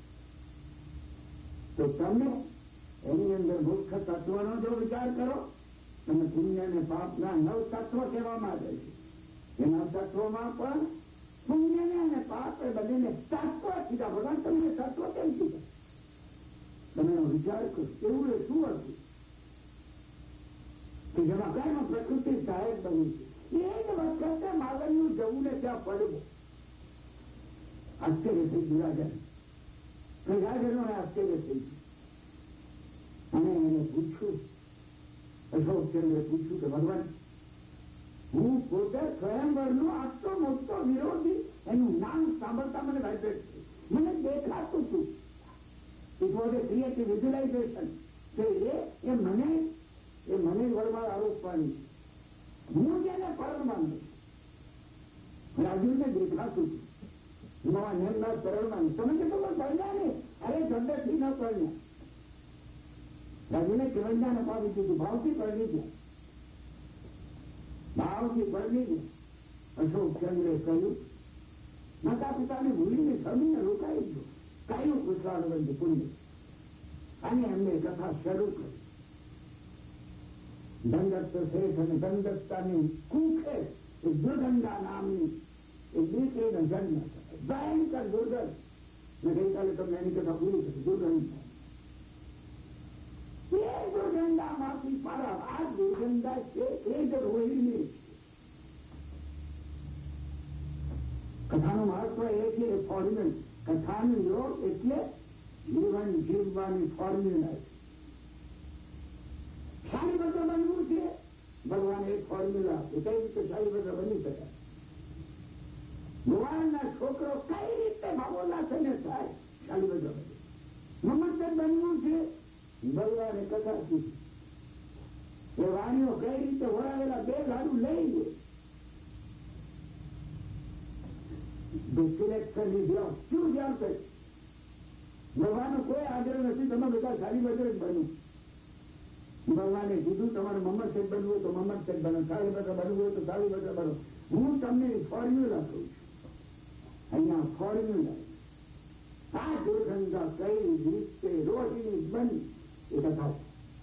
તો તમને એની અંદર મુખ્ય તત્વનો જો વિચાર કરો, તમે પુણ્ય અને પાપના નવ તત્વ કહેવામાં આવે છે. એના તત્વમાં પણ પુણ્યને અને પાપ એ બંનેને તત્વ કીધા. ભગવાન તમને તત્વ કેમ કીધા? તમે એનો વિચાર કરો. એવું એ શું હતું કે જેમાં કઈ પ્રકૃતિ સહાયક બની છે. એ જ વખતે માલણનું જવું ને ત્યાં પડવું આશ્ચર્ય થઈ ગયું. રાજા પ્રજાજનોને આશ્ચર્ય થઈ ગયું. અને એને પૂછ્યું, અશોકચંદ્રે પૂછ્યું કે ભગવાન, હું પોતે સ્વયંવરનો આટલો મોટો વિરોધી, એનું નામ સાંભળતા મને વાઇબ્રેટ છે, મને દેખાતું હતું. It was a creative visualisation કે એ મને એ મને વળમાં આરોપવાની છે. હું જેને પરણવાનું રાજુને દેખાતું હતું. નવા નેમના પરણવાનું તમે કેટલું પરણ્યા ને? અરે ઝંડેથી ન પરણ્યા. રાજુને કેવંજાને અપાવી દીધું. ભાવથી પરણી ગયા, ભાવથી પરણી ગયા. અશોકચંદ્રે કહ્યું માતા પિતાને ભૂલીને સ્વામીને રોકાઈ ગયો. કયું કુશળ બંધ પુણ્ય. અને એમને કથા શરૂ કરી. દંડસ્ત શેઠ અને દંડસ્તાની કુખે એ દુર્ગંધા નામની એ દીકરીનો જન્મ થયો. ભયંકર દુર્ગંધ. મેં ગઈકાલે તમને એની કથા પૂરી કરી. દુર્ગંધા એ દુર્ગંધામાંથી પારા આ દુર્ગંધા છે એ જ રોહિણી. કથાનું મહત્વ એ છે ફોર્મ્યુલ. કથાનું યોગ એટલે જીવન જીવવાની ફોર્મ્યુલા છે. શાળીબદ્ધ બનવું છે ભગવાન એક ફોર્મ્યુલા આપે કઈ રીતે શાળીબદ્ધ બની શકાય. ભગવાનના છોકરો કઈ રીતે ભાવોના થઈને થાય શાળીબદ્ધ બને. મમતર બનવું છે ભગવાને કથા કીધી. એ વાણીઓ કઈ રીતે વળાવેલા બે ગાડું લઈ લે. સિલેક્શન ધ્યાન શું ધ્યાન કરે. ભગવાનનો કોઈ આગ્રહ નથી તમે બધા શાળીબદ્ધ જ બન્યું. ભગવાને કીધું તમારે મમ્મદ સેટ બનવું હોય તો મમ્મદ સેટ બનો, શાળીબદ્ધ બનવું હોય તો શાળીબદ્ધ બનો. હું તમને ફોર્મ્યુલા કહું છું. અહીંયા ફોર્મ્યુલા આ દુર્ગંધા કઈ રીતે રોહિણી બની એ કથા.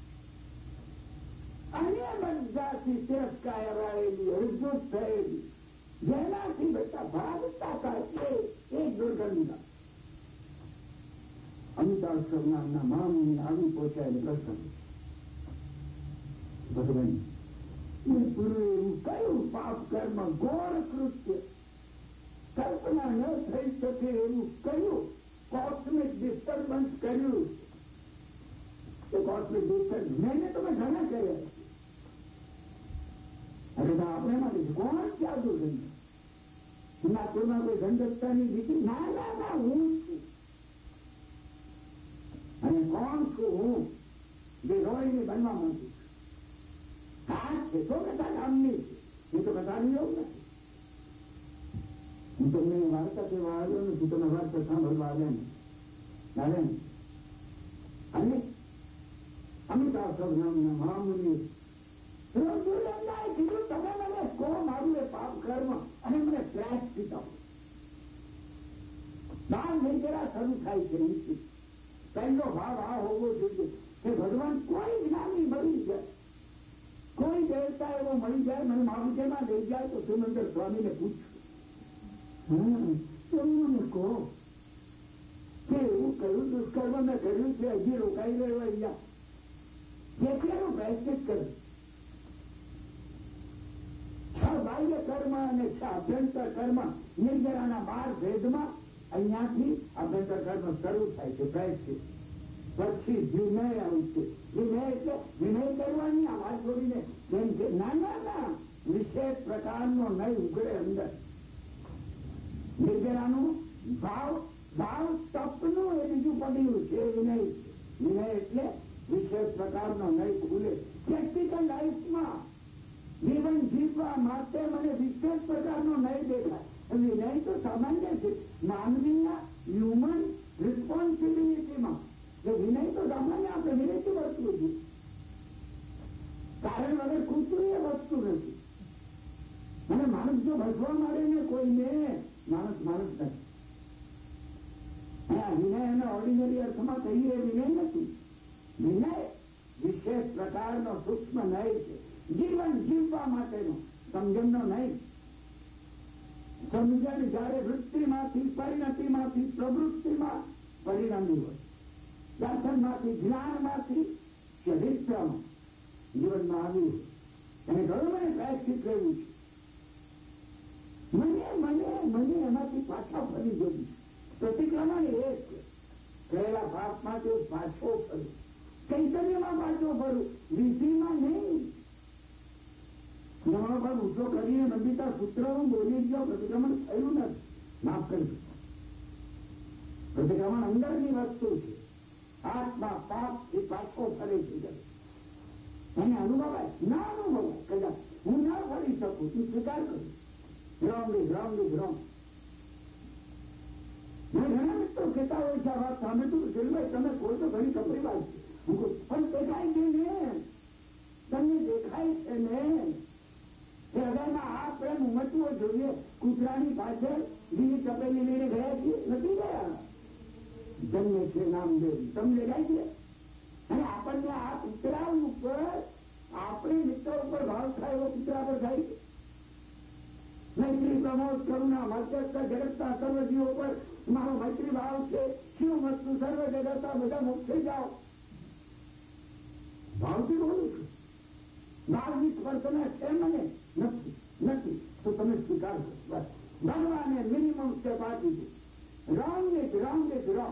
અને બધાથી તિરસ્કારેલી અર્જુત થયેલી જેનાથી બધા ભાગતા થાય એ દુર્ગંધા. અમિતાભ નામના મામની આવી પહોંચાયેલી પ્રસંગ. ભગવાન એ પૂરું એવું કયું પાપ કર્મ ઘોર કૃત્ય કલ્પના ન થઈ શકે એવું કયું કોસ્મિક ડિસ્ટર્બન્સ કર્યું. એ કોસ્મિક ડિસ્ટર્બન્સ મેં તમે ઘણા કર્યા. અરે આપણે માટે કોણ ક્યાં દુર્ગંધા. નાગપુરમાં કોઈ ગંધસ્તાની દીકરી ના ના ના હું છું. અને કોણ છું હું જે રોહિણી બનવા માંગુ છું. હા છે તો કથા કામની છે. એ તો કથાની એવું નથી. હું તમને વાર્તા કહેવા આવ્યો નથી. તમે વાર્તા સાંભળવા આવ્યા ને આવે ને. અને અમિતાભ નામના મહામુનિ કીધું તમે મને કો મારું એ પાપ કર્મ અને મને ફ્લેશ પીતા. બાર નિર્જરા શરૂ થાય છે. પહેલો ભાવ આ હોવો જોઈએ કે ભગવાન કોઈ જ્ઞાની મળી જાય, કોઈ દેવતા એવો મળી જાય મને માવજેમાં લઈ જાય તો સુમંદર સ્વામીને પૂછ્યું એવું મને કહો કે એવું કયું દુષ્કર્મ મેં કર્યું છે હજી રોકાઈ ગયો અહીંયા જેથી એનું પ્રેક્ટિસ કર્યું. છ બાહ્ય કર્મ અને છ અભ્યંતર કર્મ નિર્જરાના બાર ભેદમાં અહીંયાથી અભ્યંતર કર્મ શરૂ થાય છે પ્રેક્ટિસ. પછી વિનય આવશે. વિનય એટલે વિનય કરવાની આવાજ છોડીને જેમ કે ના ના ના વિશેષ પ્રકારનો નય ઉઘડે અંદર. નિર્જરાનું ભાવ ભાવ તપનું એ બીજું પડ્યું છે વિનય. વિનય એટલે વિશેષ પ્રકારનો નય ખુલે. પ્રેક્ટિકલ લાઈફમાં જીવન જીવવા માટે મને વિશેષ પ્રકારનો નય દેખાય. વિનય તો સામાન્ય છે માનવીના હ્યુમન રિસ્પોન્સિબિલિટીમાં. વિનય તો સામાન્ય આપણે વિનયથી વર્તવું જોઈએ. કારણ વગર કૂતરું એ વસ્તુ નથી. અને માણસ જો ભસવા માંડે ને કોઈને માણસ માણસ નથી. વિનય અને ઓર્ડિનરી અર્થમાં કહીએ વિનય નથી. વિનય વિશેષ પ્રકારનો સૂક્ષ્મ નય છે. જીવન જીવવા માટેનો સમજણનો નહીં. સમજણ જયારે વૃત્તિમાંથી પરિણતિમાંથી પ્રવૃત્તિમાં પરિણમી હોય, દર્શનમાંથી જ્ઞાનમાંથી ચરિત્રમાં જીવનમાં આવ્યું અને ઘણું મને પ્રેક્ટિસ કર્યું છે. મને મને મને એમાંથી પાછા ફરી જવું. પ્રતિક્રમણ એ છે કરેલા પાપમાંથી પાછો ફરું. ચૈતન્યમાં પાછો ફરું, વિધિમાં નહીં. જમણો પર ઊંચો કરીને નદીતા સૂત્ર બોલી ગયો. પ્રતિક્રમણ થયું નથી. માફ કરી. પ્રતિક્રમણ અંદરની વસ્તુ છે. આત્મા પાપ એ પાછો ફરે છે. એને અનુભવાય ના અનુભવાય કદાચ હું ના ફરી શકું. તું સ્વીકાર કરું. ગ્રાઉન્ડી ગ્રાઉન્ડી ગ્રાઉન્ડ. ઘણા મિત્રો કહેતા હોય છે આ વાત સાંભળતું ભાઈ તમે કોઈ તો ઘણી કપરી વાત છે પણ દેખાય છે ને તમને દેખાય છે ને કે હૃદયમાં આ પ્રેમ ઉમટવો જોઈએ. કૂતરાની પાછળ બીજી તપેલી લઈને ગયા છીએ? નથી ગયા. જન્મે છે નામદેવ તમને જાય છે. અને આપણને આ કૂતરા ઉપર આપણે મિત્રો ઉપર ભાવ થાય એવો કૂતરા પર થાય છે. મૈત્રી પ્રમોદ કરુણા મધ્યસ્થ જગતના સર્વજીવો પર મારો મૈત્રી ભાવ છે. શિવ વસ્તુ સર્વ જગતના બધા મોક્ષે જાઓ. ભાવથી બોલું છું. ભાવની સ્પર્શના છે મને નથી નથી તો તમે સ્વીકાર કરો. બસ ભગવાને મિનિમમ સ્ટેપ આપી દીધું. Wrong it wrong it wrong.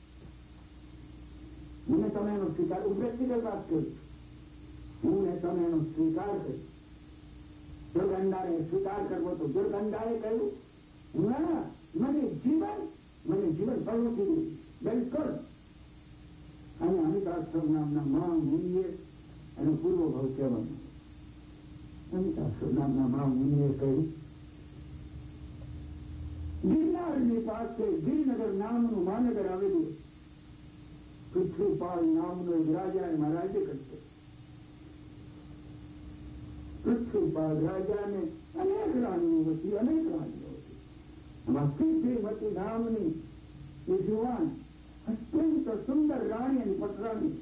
મને તમે એનો સ્વીકાર, હું પ્રેક્ટિકલ વાત કરું છું. હું ને તમે એનો સ્વીકાર કર્યો. દુર્ગંધાએ સ્વીકાર કરવો તો દુર્ગંધાએ કહ્યું ના, મને જીવન મને જીવન પ્રવૃત્તિ બિલકુલ. અને અમિતાભ નામના મહા મુનિએ એનો પૂર્વ ભાવ કહેવાનો. અમિતાભ નામના મહા મુનિએ કહ્યું ગિરનારની પાસે ગિરનગર નામનું મહાનગર આવેલું. પૃથ્વીપાલ નામનો એક રાજા એમાં રાજ્ય કરતો. પૃથ્વીપાલ રાજાને અનેક રાણીઓ હતી, અનેક રાણીઓ હતી. એમાં સિદ્ધિમતી નામની એ જુવાન અત્યંત સુંદર રાણી અને પટરાણી.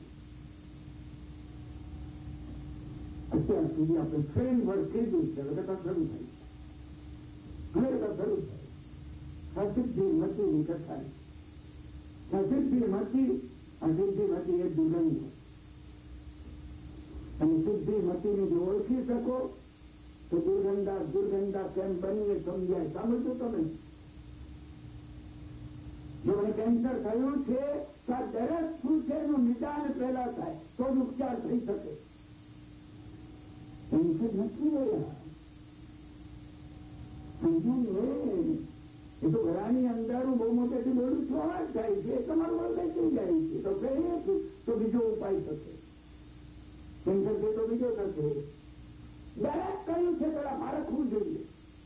અત્યાર સુધી આપણે ફ્રેમ વર્ક કીધું છે. હવે કથા શરૂ થાય. હવે કથા શરૂ થાય. અસિદ્ધિમતીની કથા. અસિદ્ધિમતી અસિદ્ધિમતી એ દુર્ગંધ. અને સિદ્ધિમતીને જો ઓળખી શકો તો દુર્ગંધા દુર્ગંધા કેમ બની એ સમજાય. સમજો તમે. જો મને કેન્સર થયું છે તો આ દરેક શું છે એનું નિદાન પહેલા થાય તો જ ઉપચાર થઈ શકે. કેન્સર નથી રહ્યા. સમજુ એ તો ઘરાની અંધારું બહુ મોટેથી બોલું છું અવાજ થાય છે. તમારું વળગે થઈ જાય છે તો કહીએ તો બીજો ઉપાય થશે. કેન્સર છે તો બીજો થશે. દરેક કહ્યું છે પેલા પારખવું જોઈએ.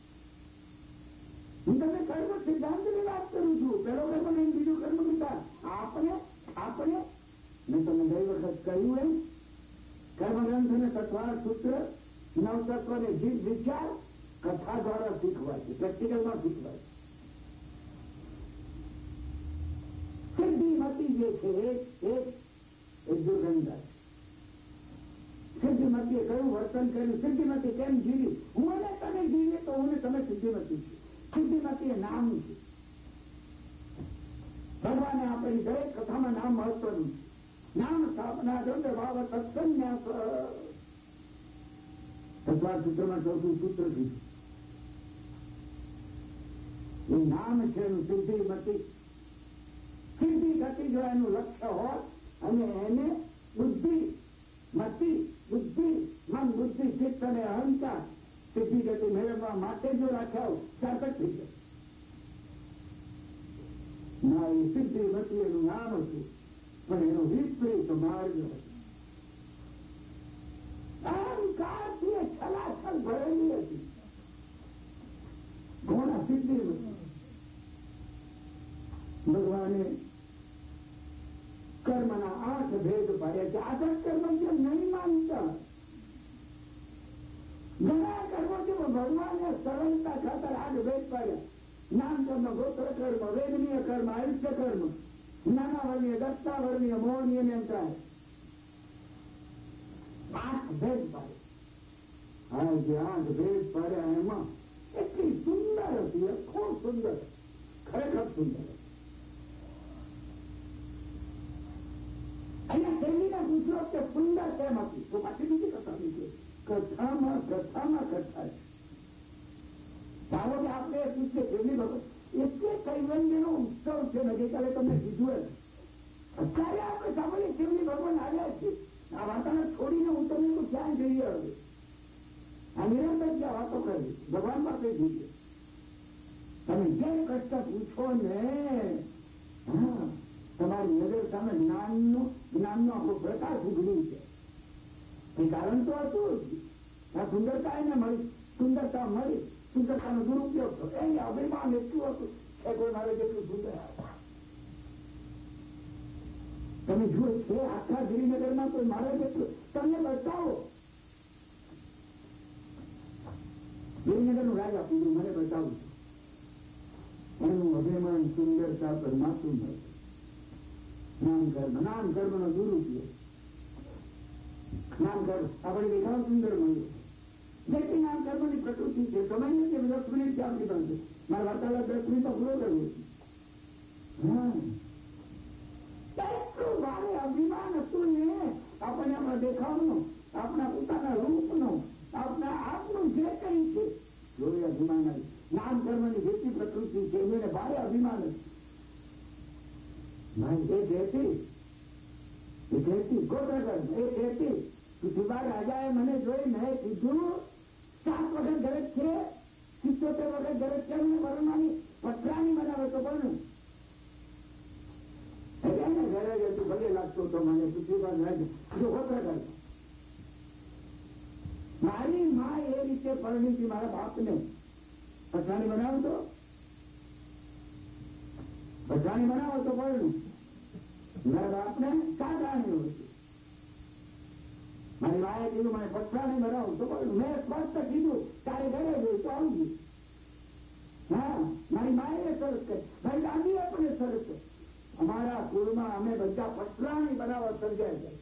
હું તમને કર્મ સિદ્ધાંતની વાત કરું છું. પેલો કર્મ નહીં, બીજું કર્મ વિધાન. આપણે આપણે મેં તમને ગઈ વખત કહ્યું એમ કર્મગ્રંથ અને તત્વાર સૂત્ર નવતત્વ ને જીવ વિચાર કથા દ્વારા શીખવાય છે, પ્રેક્ટિકલમાં શીખવાય છે. સિદ્ધિમતી જે છે એક એક દુર્ગંધા છે. સિદ્ધિમતીએ કયું વર્તન કર્યું, સિદ્ધિમતી કેમ જીવી. હું અને તમે જીવીએ તો હું ને તમે સિદ્ધિમતી છે. સિદ્ધિમતી એ નામ છે. ભગવાને આપેલી દરેક કથામાં નામ મહત્વનું છે. નામ સ્થાપના દંડ ભાવ સત્સન્યાસ. તત્વાર સૂત્રમાં ચોથું સૂત્ર કીધું. એ નામ છે એનું સિદ્ધિમતી. સિદ્ધિ ગતિ જો એનું લક્ષ્ય હોય અને એને બુદ્ધિ મતિ બુદ્ધિ મન બુદ્ધિ ચિત્ત અને અહંકાર સિદ્ધિ ગતિ મેળવવા માટે જો રાખ્યા હોય સાર્થક થઈ જાય. ના એ સિદ્ધિમતી એનું નામ હતું પણ એનો વિપરીત માર્ગ હતો. અહંકારથી છલાછલ ભરેલી હતી. કોના સિદ્ધિમતી. ભગવાને કર્મના આઠ ભેદ પાડ્યા છે. આઠ કર્મ જે નહીં માનતા ઘણા કર્મો છે ભગવાને સરળતા ખાતર આઠ ભેદ પાડ્યા. નામ કર્મ, ગોત્ર કર્મ, વેદનીય કર્મ, આયુષ્ય કર્મ, નાના વર્ણીય, દત્તા વર્ણીય, મોહનીય ને એમ થાય. આઠ ભેદ પાડે. હા જે આઠ ભેદ પાડ્યા એમાં એટલી સુંદર હતી, ખૂબ સુંદર, ખરેખર સુંદર. અહીંયા શૈલીને પૂછો કે સુંદર કેમ હતી તો પાછી બીજી કથા નીકળે. કથામાં કથામાં કથા છે. ચાલો કે આપણે પૂછીએ શૈલી ભગત એટલે કૈવલ્યનો ઉત્સવ છે ને ગઈકાલે તમને કીધું એમ. અત્યારે આપણે સાંભળીએ શિવની ભગવાન આવ્યા છે. આ વાર્તાને છોડીને હું તમને તો ક્યાં જઈએ હવે. આ નિરંતર જ્યાં વાતો કરી ભગવાન પાસે જઈએ. તમે જે કષ્ટ પૂછો ને હા તમારી નજર સામે જ્ઞાનનો જ્ઞાનનો આખો પ્રકાશ ઉઘડી છે. એ કારણ તો હતું જ. આ સુંદરતા એને મળી, સુંદરતા મળી, સુંદરતાનો દુરુપયોગ થયો. એ અભિમાન એટલું હતું કે કોઈ મારે જેટલું સુંદર. તમે જુઓ છે આખા ગિરિનગરમાં કોઈ મારે જેટલું તમને બતાવો. ગિરિનગરનું રાજ આપું મને બતાવું છું. અભિમાન સુંદરતા પર માથું મળે. નામ કર્મ નામ કર્મ નો દુરુપયોગ. નામ કર્મ આપણે દેખાવ સુંદર મળ્યું. જેથી નામ કર્મ ની પ્રકૃતિ છે. સમય નથી દસ મિનિટ આપણી પાસે. મારા વાર્તાલાપ દસ મિનિટ પૂરો કરવો છે. હા એટલું ભારે અભિમાન હતું ને આપણને આપણા દેખાવનું, આપણા પોતાના રૂપનું, આપણા આપનું જે કઈ છે જોઈ અભિમાન નામ કર્મની જેટલી પ્રકૃતિ છે એને ભારે અભિમાન એ કહેતી એ કહેતી ગોત્રગર એ કહેતી પૃથ્વીબા રાજાએ મને જોઈ મેં કીધું સાત વખત ગરજ છે, સિત્તોતેર વખત ગરજ છે, વરણવાની પથરાની બનાવે તો પણ ઘરે તું ભલે લાગતો હતો મને પૃથ્વીબા રાજા જો ગોત્રગર મારી માં એ રીતે પરણી હતી મારા બાપને પથરાણી બનાવો તો પથરાણી બનાવો તો પરણું મારા બાપને સાધાણી હતી. મારી માએ કીધું મને પથરાણી બનાવો તો પરણું. મેં સ્પષ્ટ કીધું તારે ઘરે જોયું તો આવજી. હા મારી માએ સરસ કરી, મારી દાદીએ પણ સરસ કરી. અમારા કુળમાં અમે બધા પથરાણી બનાવવા સર્જાય છે.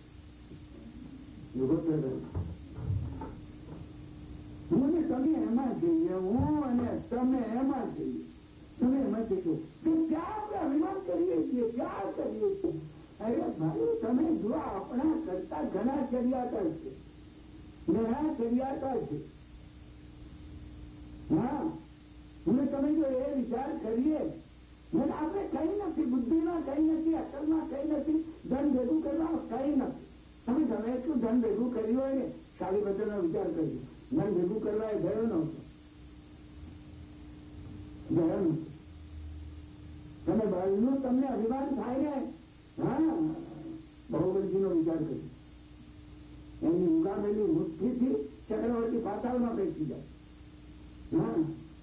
હું ને તમે એમાં જઈએ, હું અને તમે એમાં જઈએ. તમે એમાં જઈશું કે ક્યાં આપણે અભિમાન કરીએ છીએ, ક્યાં કરીએ છીએ. અરે ભાઈ તમે જો આપણા કરતા ઘણા ચરિયાતા છે, ઘણા ચરિયાતા છે. હા હું તમે જો એ વિચાર કરીએ આપણે કઈ નથી, બુદ્ધિમાં કઈ નથી, અકલમાં કઈ નથી, ધન ભેગું કરવામાં કઈ નથી. તમે ગમે એટલું ધન ભેગું કર્યું હોય ને શાળી બદલનો વિચાર કર્યો ધન ભેગું કરવા એ ગયો નહોતો, ગયો નહોતો. તમે બળનું તમને અભિમાન થાય ને હા બહુબલજીનો વિચાર કર્યો એની ઉગામેલી મુઠ્ઠીથી ચક્રવર્તી પાતાળમાં બેસી જાય. હા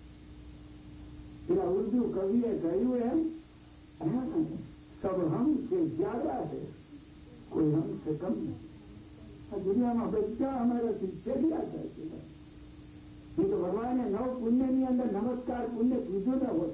પેલા ઉર્દુ કવિએ કહ્યું એમ સબ હમ સે જ્યાદા है કોઈ હમ સે કમ નહીં. આ દુનિયામાં બધા અમારાથી ચડિયા થાય છે. એ તો ભગવાને નવ પુણ્યની અંદર નમસ્કાર પુણ્ય કીધું ન હોય.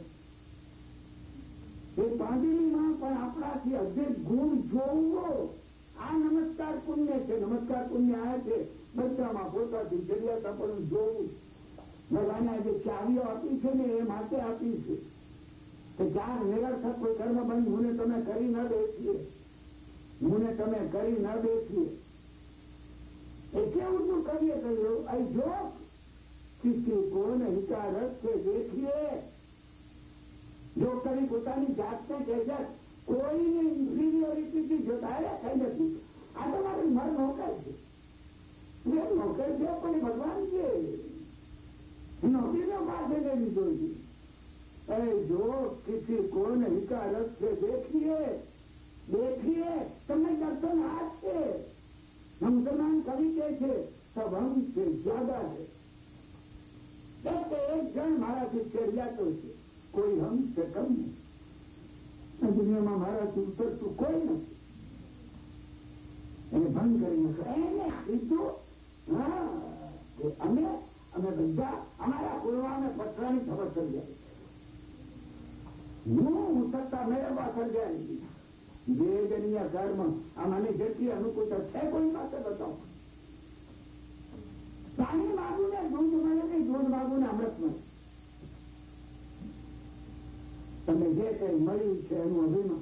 એ પાંદડીમાં પણ આપણાથી અધિક ગુણ જોવો આ નમસ્કાર પુણ્ય છે. નમસ્કાર પુણ્ય આ છે બધામાં પોતાથી ચડિયાતા પણ જોવું. ભગવાને જે ચાવીઓ આપી છે ને એ માટે આપી છે કે ચાર નિરર્થક કોઈ કર્મ બંધ હું તમે કરી ન બેસીએ, હું તમે કરી ન બેસીએ. એ કેવું તું કરીએ કહ્યું અહીં જો કિસી કો હિકારત છે દેખીએ. જો કવિ પોતાની જાતને કહે છે કોઈની ઇન્ફિરિયોરિટીથી જોતા કઈ નથી. આ તો મારું મન નોકર છે, નોકર છે પણ ભગવાન છે. નોકરીનો પાસે લેવી જોઈએ. अरे जो किसी को हिकारत से देखिए देखिए તમને દર્શન આ છે. મુસલમાન કવિ કે છે સબ હમ સે જ્યાદા है. એક જણ મારાથી ચડિયાતો છે, કોઈ હમ સે કમ નહીં. આ દુનિયામાં મારાથી ઉતરતું કોઈ નથી. એને ભંગ કરીને એને કીધું હા અમે અમે બધા અમારા કુળવાને પથરાની ખબર સર્જાય. હું સત્તા મેળવવા સર્જાય. વેદનીય કર્મ આ મને જેટલી અનુકૂળતા છે કોઈ પાસે બતાવો. પાણી માગું ને દૂધ મળે કે દૂધ માગું ને અમૃત મળે. તમે જે કઈ મળ્યું છે એનું અભિમાન.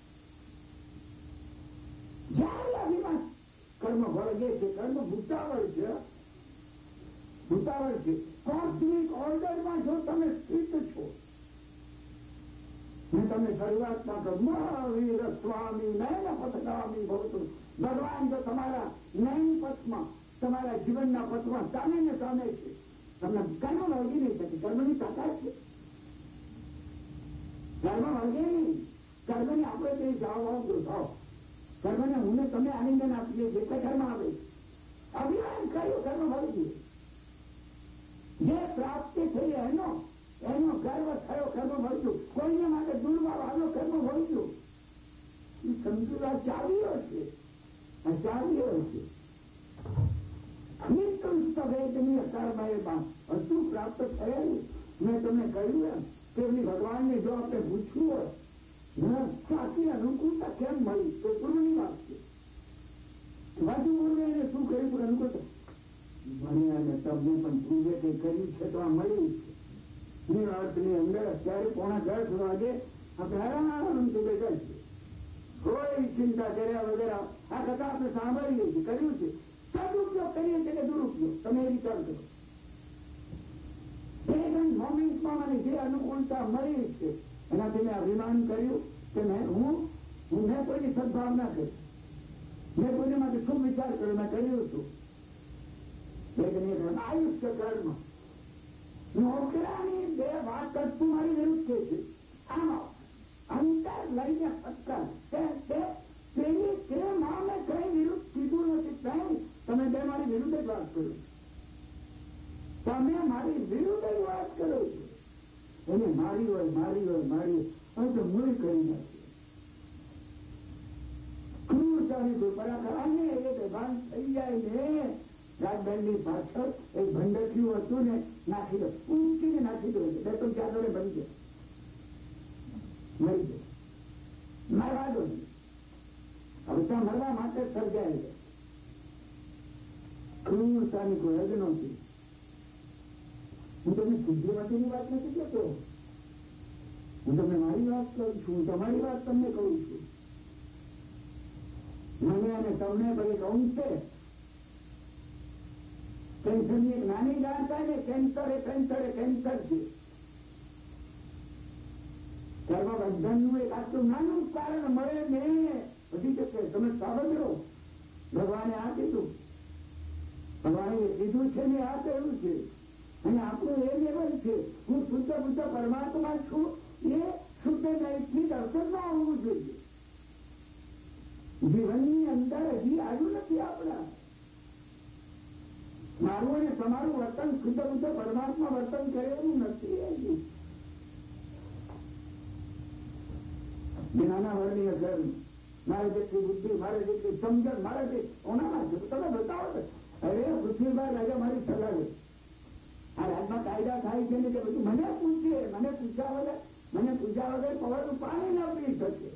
જયારે અભિમાન કર્મ વળગે છે, કર્મ ભૂતાવળ છે, ભૂતાવળ છે. કોસ્મિક ઓર્ડરમાં જો તમે સ્થિત છો, મેં તમને શરૂઆતમાં કહ્યું મહાવીર સ્વામી નયન પથગામી ભવતું. ભગવાન જો તમારા નયન પથમાં તમારા જીવનના પથમાં સામે ને સામે છે, તમને કર્મ વળગી નહીં શકે. કર્મની તાકાત છે, કર્મ વળગે નહીં. કર્મને આપણે તે જાઓ થાવ કર્મને હું તમે આનંદન આપીએ જે કઈ કર્મ આવે અભિમાન કર્યું કર્મ વળગીએ. જે પ્રાપ્તિ થઈ એનો એનો ગર્વ થયો કર્મ મળ્યું. કોઈને માટે દુર્ભાવનો કર્મ મળ્યું. એ સમજૂતા ચાવીઓ છે, આ ચાવીઓ છે. નિકૃષ્ટ વેદનીય કર્મ એમાં હજુ પ્રાપ્ત થયેલું. મેં તમને કહ્યું એમ તેમની ભગવાનને જો આપણે પૂછવું હોય આટલી અનુકૂળતા કેમ મળી તો પૂર્વની વાત છે. વધુ પૂર્વે એને શું કર્યું પણ અનુકૂળતા મને અને તમને પણ પૂર્વે કઈ કર્યું છે તો આ મળ્યું છે. અર્થની અંદર અત્યારે પોણા દસ વાગે આપણે આરામથી બેઠા છીએ. કોઈ ચિંતા કર્યા વગર આ કથા આપણે સાંભળીએ છીએ, કર્યું છે. સદુપયોગ કરીએ છીએ કે દુરુપયોગ તમે એ વિચાર કરો. સેકન્ડ મોમેન્ટમાં મને જે અનુકૂળતા મળી છે એનાથી મેં અભિમાન કર્યું કે મેં હું મેં કોઈની સદભાવના કરી, મેં કોઈને માટે શું વિચાર કર્યો, મેં કર્યું છું. આયુષ્ય કર્મ નોકરાની બે વાત કરતું મારી વિરુદ્ધ કે છે. આમાં અંતર લઈને ફટકાર પેલી તે મામે કઈ વિરુદ્ધ કીધું નથી. કઈ તમે બે મારી વિરુદ્ધ જ વાત કરો, તમે મારી વિરુદ્ધ જ વાત કરો છો. એને મારી હોય મારી હોય મારી હોય તો મૂળ કરી નાખી. ક્રૂરતાની કોઈ પરાક્રમને એ ભાન થઈ જાય ને રાજબહેનની પાછળ એક ભંડક્યું હતું ને નાખી દો, ઊંચીને નાખી દો, બે તો ચાર જોડે બની જાય, મરી જાય, મારવા દો. હવે ત્યાં મરવા માટે સર્જાય છે. ક્રૂરતાની કોઈ હદ નહોતી. હું તમને શુદ્ધિમતીની વાત નથી કહેતો, હું તમને મારી વાત કરું છું, હું તમારી વાત તમને કહું છું. મને અને તમને ભલે કહું છે કેન્સરની એક નાની ગાંઠ થાય ને કેન્સર એ કેન્સર એ કેન્સર છે. ત્યારમાં બંધનનું એક આટલું નાનું કારણ મળે ને બધી જશે. તમે સાવધ રહો. ભગવાને આ કીધું, ભગવાને કીધું છે ને આ કહ્યું છે. અને આપણું એ લેવલ છે હું શુદ્ધ બુદ્ધ પરમાત્મા છું એ શુદ્ધ નૈતિક અવસરમાં આવવું જોઈએ. જીવનની અંદર હજી આવ્યું નથી આપણા. મારું અને તમારું વર્તન શુદ્ધ બુદ્ધ પરમાત્મા વર્તન કરે એવું નથી. હજી નાના વર્ણીય ઘર મારે જેટલી બુદ્ધિ, મારે જેટલી સમજણ, મારે જે ઓનામાં છે તમે બતાવો. અરે પૃથ્વીભાઈ રાજા મારી સલાહ લે. આ રાજમાં કાયદા થાય છે ને કે બધું મને પૂછે, મને પૂછ્યા વગર મને પૂછ્યા વગર પવનનું પાણી ન પી શકે.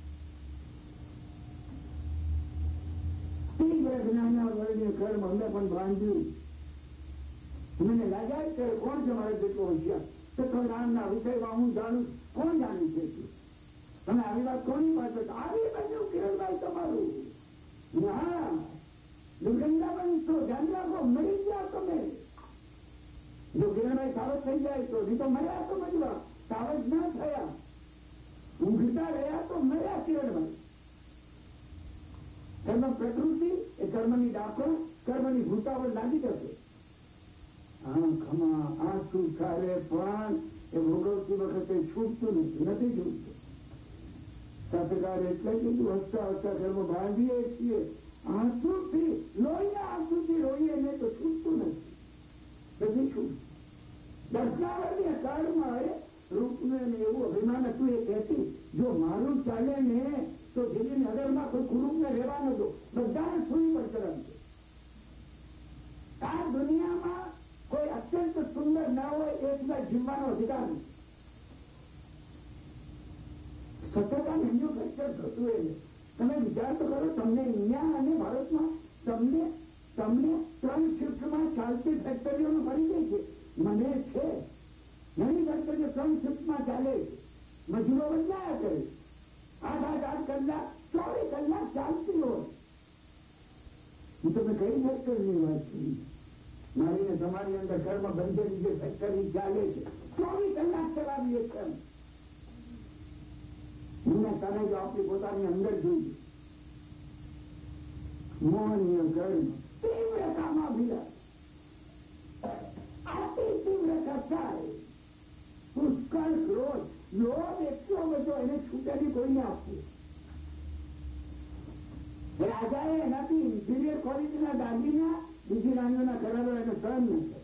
જ્ઞાના વર્ણ્ય કર્મ અમને પણ બાંધ્યું. મને લાગ્યા જ કરે કોણ છે મારે જેટલો હોશિયાર તો કોઈ રામના વિષયમાં હું જાણું, કોણ જાણી છે? તમે આવી વાત કોની પાસે આવી બન્યું કિરણભાઈ તમારું? ના દુર્ગંધાબન તો ધ્યાન રાખો, મરી ગયા તમે. જો કિરણભાઈ સાવધ થઈ જાય તો નહીં તો મર્યા તો મજવા, સાવધ ના થયા, ઊંઘતા રહ્યા તો મર્યા કિરણભાઈ. કર્મ પ્રકૃતિ એ કર્મની ડાકો, કર્મની ભૂતાવળ લાગી જશે. આંખમાં આંસુ ચાલે પણ એ ભોગવતી વખતે છૂટતું નથી, નથી છૂટતું. શાસ્ત્રકાર એટલે કીધું હસતા હસતા કર્મ બાંધીએ છીએ આંસુથી, લોહીના આંસુથી રોઈએ ને તો છૂટતું નથી, નથી છૂટતું. દર્શનાવર્ણીય કાળમાં રૂપને એવું અભિમાન હતું. એ કહેતી જો મારું ચાલે ને તો જેની નગરમાં કોઈ કુરુપને રહેવા નતો, બધાને સુઈ પર ચરણ છે. આ દુનિયામાં કોઈ અત્યંત સુંદર ના હોય એ સિવાય જીવવાનો અધિકાર નથી. સતત આ મેન્યુફેક્ચર થતું એ તમે વિચાર તો કરો. તમને ઇન્ડિયા અને ભારતમાં તમને તમને ત્રણ શિફ્ટમાં ચાલતી ફેક્ટરીઓનો પરિચય છે. મને છે ઘણી ફેક્ટરીઓ ત્રણ શિફ્ટમાં ચાલે છે, મજૂરો બદલાયા કરે, આઠ આઠ આઠ કલાક ચોવીસ કલાક ચાલતી હોય. હું તમે કઈ ફેક્ટરીની વાત કરી? મારી ને તમારી અંદર કર્મ બંધેલી જે ફેક્ટરી ચાલે છે ચોવીસ કલાક ચલાવીએ છે. મને તને જો આપણી પોતાની અંદર જોઈએ મોહનીય કર્મ તીવ્રતામાં ભીડા, અતિ તીવ્રતા થાય, પુષ્કળ ક્રોધ, લોભ એટલો બધો એને છૂટેલી કોઈને આપવું. રાજાએ એનાથી ઇન્ફિરિયર ક્વોલિટીના દાગીના બીજી રાણીઓના કરારો એને સહન ન કરે.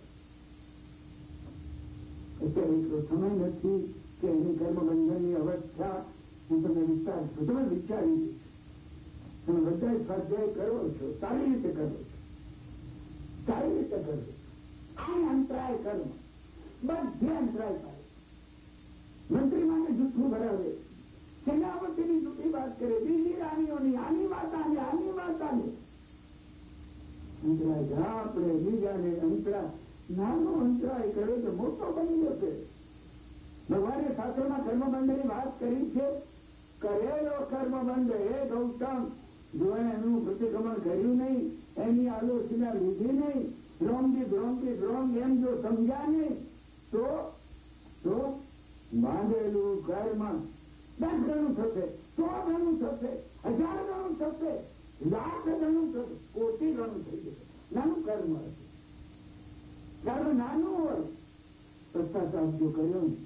એટલે એટલો સમય નથી કે એની કર્મબંધનની અવસ્થા હું તમને વિચાર છું. તમે વિચારી તમે બધા સ્વાધ્યાય કરો છો, સારી રીતે કરો છો, સારી રીતે કરો છો. આ અંતરાય કર્મ બધે અંતરાય થાય. મંત્રી માટે જૂઠું ભરાવે, સેનાપતિની જૂઠી વાત કરે, બીજી રાણીઓની આની વાત આને આની વાત આને અંતરાય જા આપણે બીજાને અંતરા નાનો અંતરાય કરે તો મોટો બની જશે. ભગવાને શાસ્ત્રમાં કર્મબંધની વાત કરી છે. કરેલો કર્મબંધ હે ગૌતમ, જો એનું પ્રતિક્રમણ કર્યું નહીં, એની આલોચના લીધી નહીં, રોંગી રોંગી રોંગ એમ જો સમજ્યા નહીં તો તો બાંધેલું કર્મ દસ ગણું થશે, સો ગણું થશે, હજાર ગણું થશે, લાખ ગણું થશે, કોટી ગણું થઈ જશે. નાનું કર્મ હશે. કર્મ નાનું હોય પશ્ચાતાપ જો કર્યો ને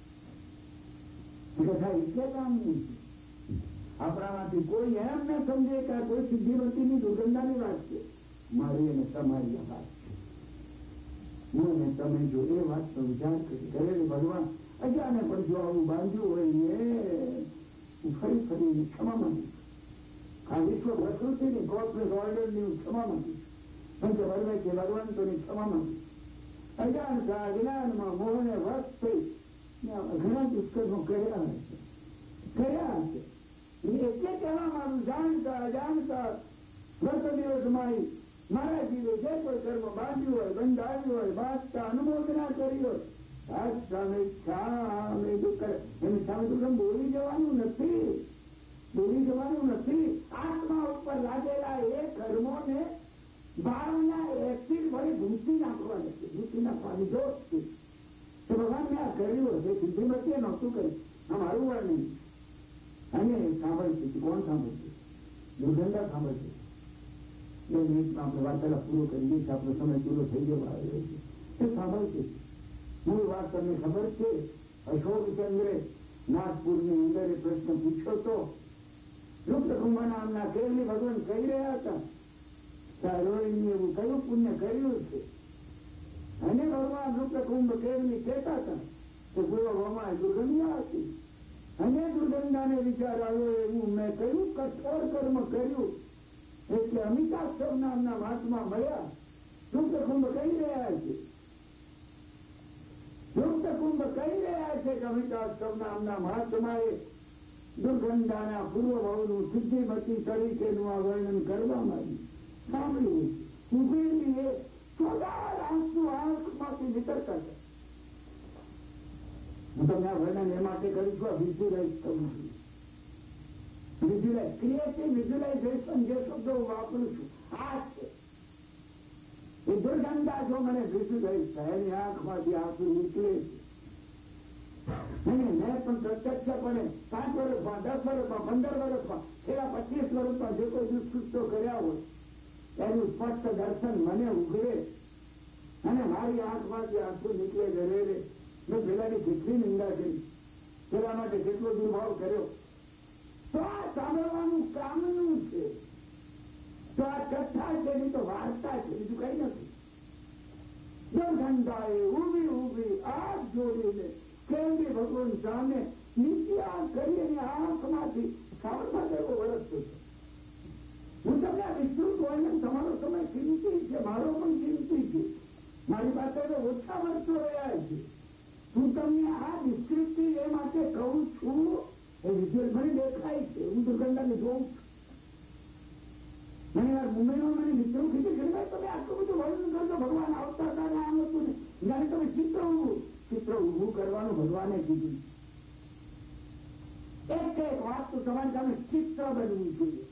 કથા એટલે કામની છે. આપણામાંથી કોઈ એમ ન સમજે કે આ કોઈ સિદ્ધિવતીની દુર્ગંધાની વાત છે. મારી અને તમારી વાત છે. હું ને તમે જો એ વાતનો વિચાર કરી કરે ભગવાન અજાને પણ જો આવું બાંધ્યું હોય ને હું ફરી ફરીને ક્ષમા માંગીશ. આ વિશ્વ પ્રકૃતિની કોર્પોરેટ ઓર્ડરની હું ક્ષમા માંગીશ. પંચ વર્વે કે ભગવંતોની ક્ષમા માંગીશ. અજાણતા જ્ઞાનમાં મોહને વશ થઈ ઘણા દુષ્કર્મો કર્યા હશે કર્યા હશે એટલે કહેવા મારું જાણતા અજાણતા વર્ત દિવસમાં મારા જીવે જે કોઈ કર્મ બાંધ્યું હોય, બંધાવ્યું હોય, બાંધતા અનુમોદના કરી હોય, આજ સામે સામે એની સામે તો બોલી જવાનું નથી, બોલી જવાનું નથી. આત્મા ઉપર લાગેલા એ કર્મોને ભાવના એસિડ વળી ભૂસી નાખવા નથી, ભૂસી નાખવાની દોષ છે. તો ભગવાન મેં આ કર્યું હશે, સિદ્ધિમતીએ નહોતું કર્યું. આ મારું વર્ણન અને સાંભળશે. કોણ સાંભળશે? દુર્ગંધા સાંભળશે. બે મિનિટમાં આપણે વાર્તાલાપ પૂરો કરી દઈશ. આપણો સમય પૂરો થઈ ગયો આવ્યો છે. એ સાંભળશે. મૂળ વાત તમને ખબર છે. અશોકચંદ્રે નાગપુરની અંદર પ્રશ્ન પૂછ્યો તો લુપ્તકુંભ નામના કેવલી ભગવાન કહી રહ્યા હતા રોહિણી એવું કયું પુણ્ય કર્યું છે. અને ભગવાન લુપ્તકુંભ કેવલી કહેતા હતા કે પૂર્વમાં દુર્ગંધા હતી અને દુર્ગંધાને વિચાર આવ્યો એવું મેં કયું કઠોર કર્મ કર્યું એટલે અમિતાભ નામના મહાત્મા મળ્યા. લુપ્તકુંભ કહી રહ્યા છે લુપ્તકુંભ કહી રહ્યા છે કે અમિતાભ નામના મહાત્માએ દુર્ગંધાના પૂર્વ ભાવનું સિદ્ધિમતી તરીકેનું આ વર્ણન કરવામાં આવ્યું. સાંભળ્યું ઉભેલી એ ચોદાર આંસુ આંખમાંથી નીકળતા હતા. હું તમને આ વર્ણન એ માટે કરું છું, આ વિઝ્યુલાઇઝ કરું છું. વિઝ્યુલાઇઝ ક્રિએટિવ વિઝ્યુલાઇઝેશન જે શબ્દો હું વાપરું છું આ છે. એ દુર્ગંધા જો મને વિઝ્યુલાઇઝ થાય એની આંખમાંથી આંસુ નીકળે છે. મેં પણ પ્રત્યક્ષપણે પાંચ વર્ષમાં, દસ વર્ષમાં, પંદર વર્ષમાં, છેલ્લા પચીસ વર્ષમાં જે કોઈ દુષ્કૃત્યો કર્યા હોય એનું સ્પષ્ટ દર્શન મને ઉઘરે અને મારી આંખમાંથી આંસુ નીકળે ઘરે. મેં પેલાની કેટલી નિંદા કરી, પેલા માટે કેટલો દુર્ભાવ કર્યો. તો આ સાંભળવાનું કામનું છે. તો આ કથા છે એની તો વાર્તા છે, બીજું કઈ નથી. દુર્ગંધાએ ઉભી ઉભી આંખ જોડીને કેન્દ્રી ભગવાન સામે નીચે આ કરી એની આંખમાંથી સાવરમાં એવો વરસતો છે. હું તમને આ વિસ્તૃત વર્ણન, તમારો સમય કિંમતી છે, મારો પણ કિંમતી છે. મારી પાસે તો ઓછા વર્ષો રહ્યા છે. હું તમને આ ડિસ્ક્રિપ્ટિવ એ માટે કહું છું. એ વિઝ્યુઅલ મને દેખાય છે, હું દુર્ગંધાને જોઉં છું. મને યાર મુંબઈમાં મને મિત્રો કીધું કે ભાઈ તમે આટલું બધું વર્ણન કરજો, ભગવાન આવતા હતા ને આમ હતું ને જાણે તમે ચિત્ર ઉભું ચિત્ર ઉભું કરવાનું ભગવાને કીધું. એક એક વાત તો તમારી સામે ચિત્ર બનવું જોઈએ.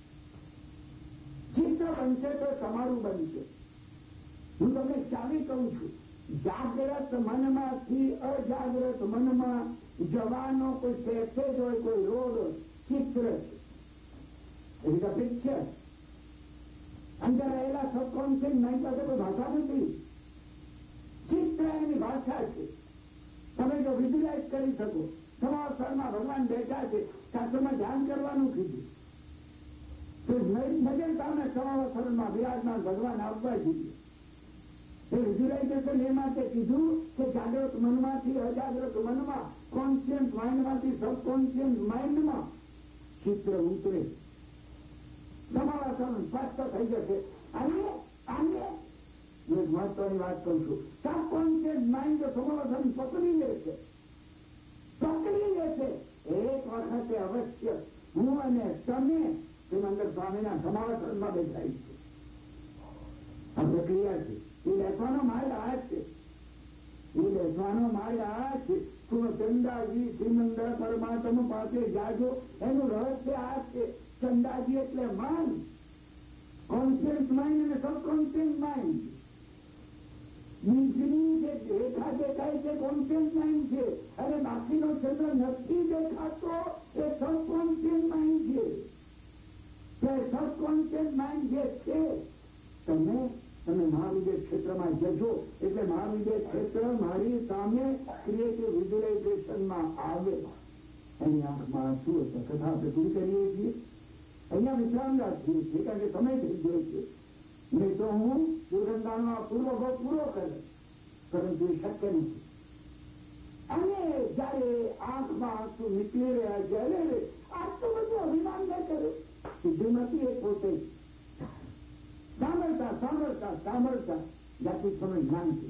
ચિત્ર બનશે તો તમારું બનશે. હું તમને ચાવી કહું છું, જાગ્રત મનમાંથી અજાગ્રત મનમાં જવાનો કોઈ પેસેજ હોય, કોઈ રોડ હોય, ચિત્ર છે. એટલે પિક્ચર અંદર રહેલા સબકોન્શિયસ માઇન્ડ પાસે કોઈ ભાષા નથી. ચિત્ર એની ભાષા છે. તમે જો વિઝ્યુલાઇઝ કરી શકો. તમારા સ્થળમાં ભગવાન બેઠા છે, શાસ્ત્રમાં ધ્યાન કરવાનું કીધું. તો નજર સામે તમારા સ્થળમાં વિરાજમાન ભગવાન આવવા જોઈએ. એ વિઝ્યુલાઇઝેશન એ માટે કીધું કે જાગ્રત મનમાંથી અજાગ્રત મનમાં, કોન્શિયસ માઇન્ડમાંથી સબકોન્શિયસ માઇન્ડમાં ચિત્ર ઉતરે. તમારા સ્થળ સ્પષ્ટ થઈ જશે. અને આને હું એક મહત્વની વાત કરું છું. સબકોન્શિયસ માઇન્ડ જો તમારા સ્થળ પકડી લે છે પકડી લેશે. એક વખતે અવશ્ય હું અને તમે શ્રીમંદર સ્વામીના સમાવતરમાં બેઠાઈ છે. આ પ્રક્રિયા છે. એ બેસવાનો માર્ગ આ છે. એ બેસવાનો માર્ગ આ છે. તું ચંદાજી શ્રીમંદર પરમાત્મા પાસે જાજો. એનું રહસ્ય આ છે. ચંદાજી એટલે માન, કોન્શિયસ માઇન્ડ અને સબકોન્શિયસ માઇન્ડ. બીજની જે દેખા દેખાય છે કોન્શિયસ માઇન્ડ છે, અને બાકીનો ચંદ્ર નથી દેખાતો એ સબકોન્શિયસ માઇન્ડ છે. સબકોન્શિયસ માઇન્ડ જે છે, તમે તમે મહાવિદ્ય ક્ષેત્રમાં જજો એટલે મહાવિદ્ય ક્ષેત્ર મારી સામે ક્રિએટિવ વિઝ્યુલાઇઝેશનમાં આવે. એની આંખમાં શું હશે? કથા આપણે પૂરી કરીએ છીએ. અહીંયા વિશ્રામ રાખીએ છીએ કારણ કે સમય થઈ ગયો છે. નહીં તો હું દુર્ગંધાનો પૂર્વ ભાવ પૂરો કરે, પરંતુ એ શક્ય નથી. અને જયારે આંખમાં આંસુ નીકળી રહ્યા ત્યારે આટલું બધું અભિમાન ન કર્યું. સિદ્ધિમાંથી એ પોતે સાંભળતા સાંભળતા સાંભળતા જાતિત્વનું જ્ઞાન છે.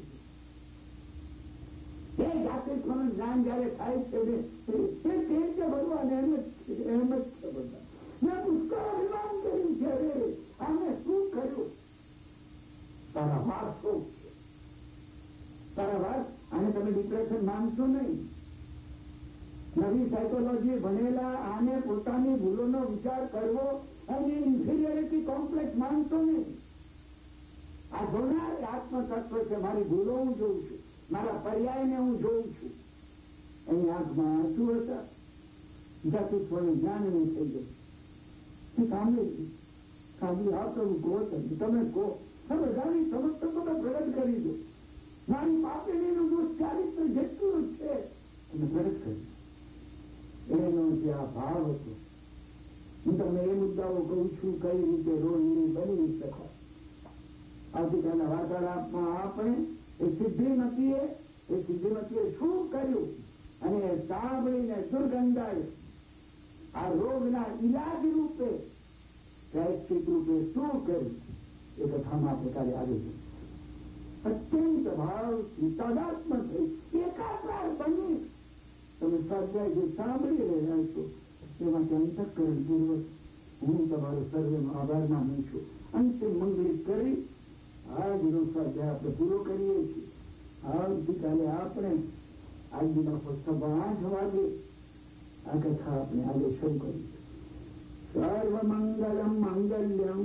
એ જાતિત્વનું જ્ઞાન જયારે થાય છે તે કે ભગવાન એમ જ એમ જ છે. બધા મેં પુષ્કળ અભિમાન કર્યું છે. આમે શું કર્યું? તારા વારસો છે. તારા વાર્સ. આને તમે ડિપ્રેશન માનશો નહીં. નવી સાયકોલોજી ભણેલા આને પોતાની ભૂલોનો વિચાર કરવો અને ઇન્ફિરિયરિટી કોમ્પ્લેક્સ માનશો નહીં. આ જોનાર આત્મતત્વ છે. મારી ભૂલો હું જોઉં છું, મારા પર્યાયને હું જોઉં છું. એની આંખમાં આંસુ હતા. જાતિત્વનું જ્ઞાન નહીં થઈ ગયું. સાંભળી સાંભળી આ પ્રભુ કહો તમે કહો. હવે બધાની સમસ્ત બધા પ્રગટ કરી દો. મારી પાપેલીનું દુષ્ચારિત્ર જેટલું છે તમે પ્રગટ કરી. એનો જે આ ભાવ હતો, હું તમને એ મુદ્દાઓ કહું છું કઈ રીતે રોહિણી બની શકાય. આવતીકાલના વાર્તાલાપમાં આપણે એ સિદ્ધિમતીએ એ સિદ્ધિમતીએ શું કર્યું અને સાંભળીને દુર્ગંધાએ આ રોગના ઇલાજ રૂપે પ્રાયશ્ચિત રૂપે શું કર્યું એ કથામાં આપણે કાલે આવી છે. અત્યંત ભાવથી તાદાત્મ થઈ એકાકાર બની તમે સ્વાધ્યાય જે સાંભળી રહ્યા છો તેમાંથી અંતઃકરણ પૂર્વક હું તમારો સર્વેનો આભાર માનું છું. અંતિમ મંગળી કરી આજનો સ્વાધ્યાય આપણે પૂરો કરીએ છીએ. આવતીકાલે આપણે આજના સવા આઠ વાગે આ કથા આપણે આજે શરૂ કરી. સર્વમંગલમ મંગલ્યમ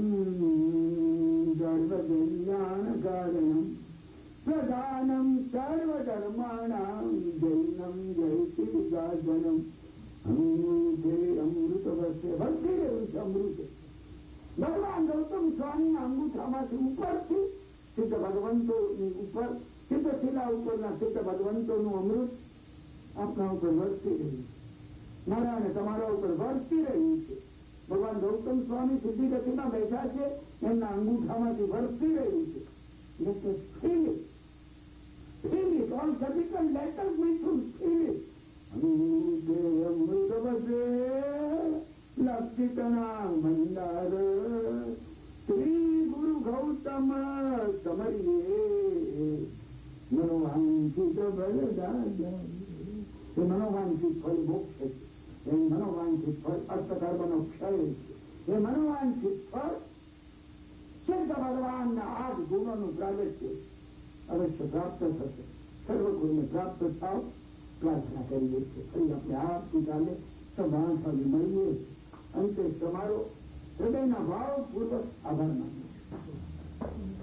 સર્વકલ્યાણ કારણમ પ્રધાનમ સર્વધર્માણામ જૈનમ જયતિર્ગાજનમ અમૃતે અમૃત વસ્ય ભક્તિ રહેવું છે. અમૃત ભગવાન ગૌતમ સ્વામીના અંગૂઠામાંથી ઉપરથી સિદ્ધ ભગવંતોની ઉપર સિદ્ધ શિલા ઉપરના સિદ્ધ ભગવંતોનું અમૃત આપણા ઉપર વરસી રહ્યું છે. મારા અને તમારા ઉપર વરસી રહ્યું છે. ભગવાન ગૌતમ સ્વામી સિદ્ધિ ગતિમાં બેઠા છે, એમના અંગૂઠામાંથી વરસી રહ્યું છે. Let us feel it. Feel it. All capital letters we should feel it. અમૃતે અમૃત વસે લક્ષિતના મંદાર શ્રી ગુરુ ગૌતમ સમરીએ મનોવાંછિત બલદાન. એ મનોવાંછિત ફળ મોક્ષ છે. એ મનોવાંછિત ફળ અર્થકર્મનો ક્ષય છે. એ મનોવાંછિત ફળ સિદ્ધ ભગવાનના આજ ગુણોનું પ્રાગટ્ય અવશ્ય પ્રાપ્ત થશે. સર્વ ગુણને પ્રાપ્ત થાવ પ્રાર્થના કરીએ છીએ. ફરી આપણે આવતીકાલે સભા ફરી મળીએ છીએ. અંતે તમારો હૃદયના ભાવપૂર્વક આભાર માનીએ છીએ.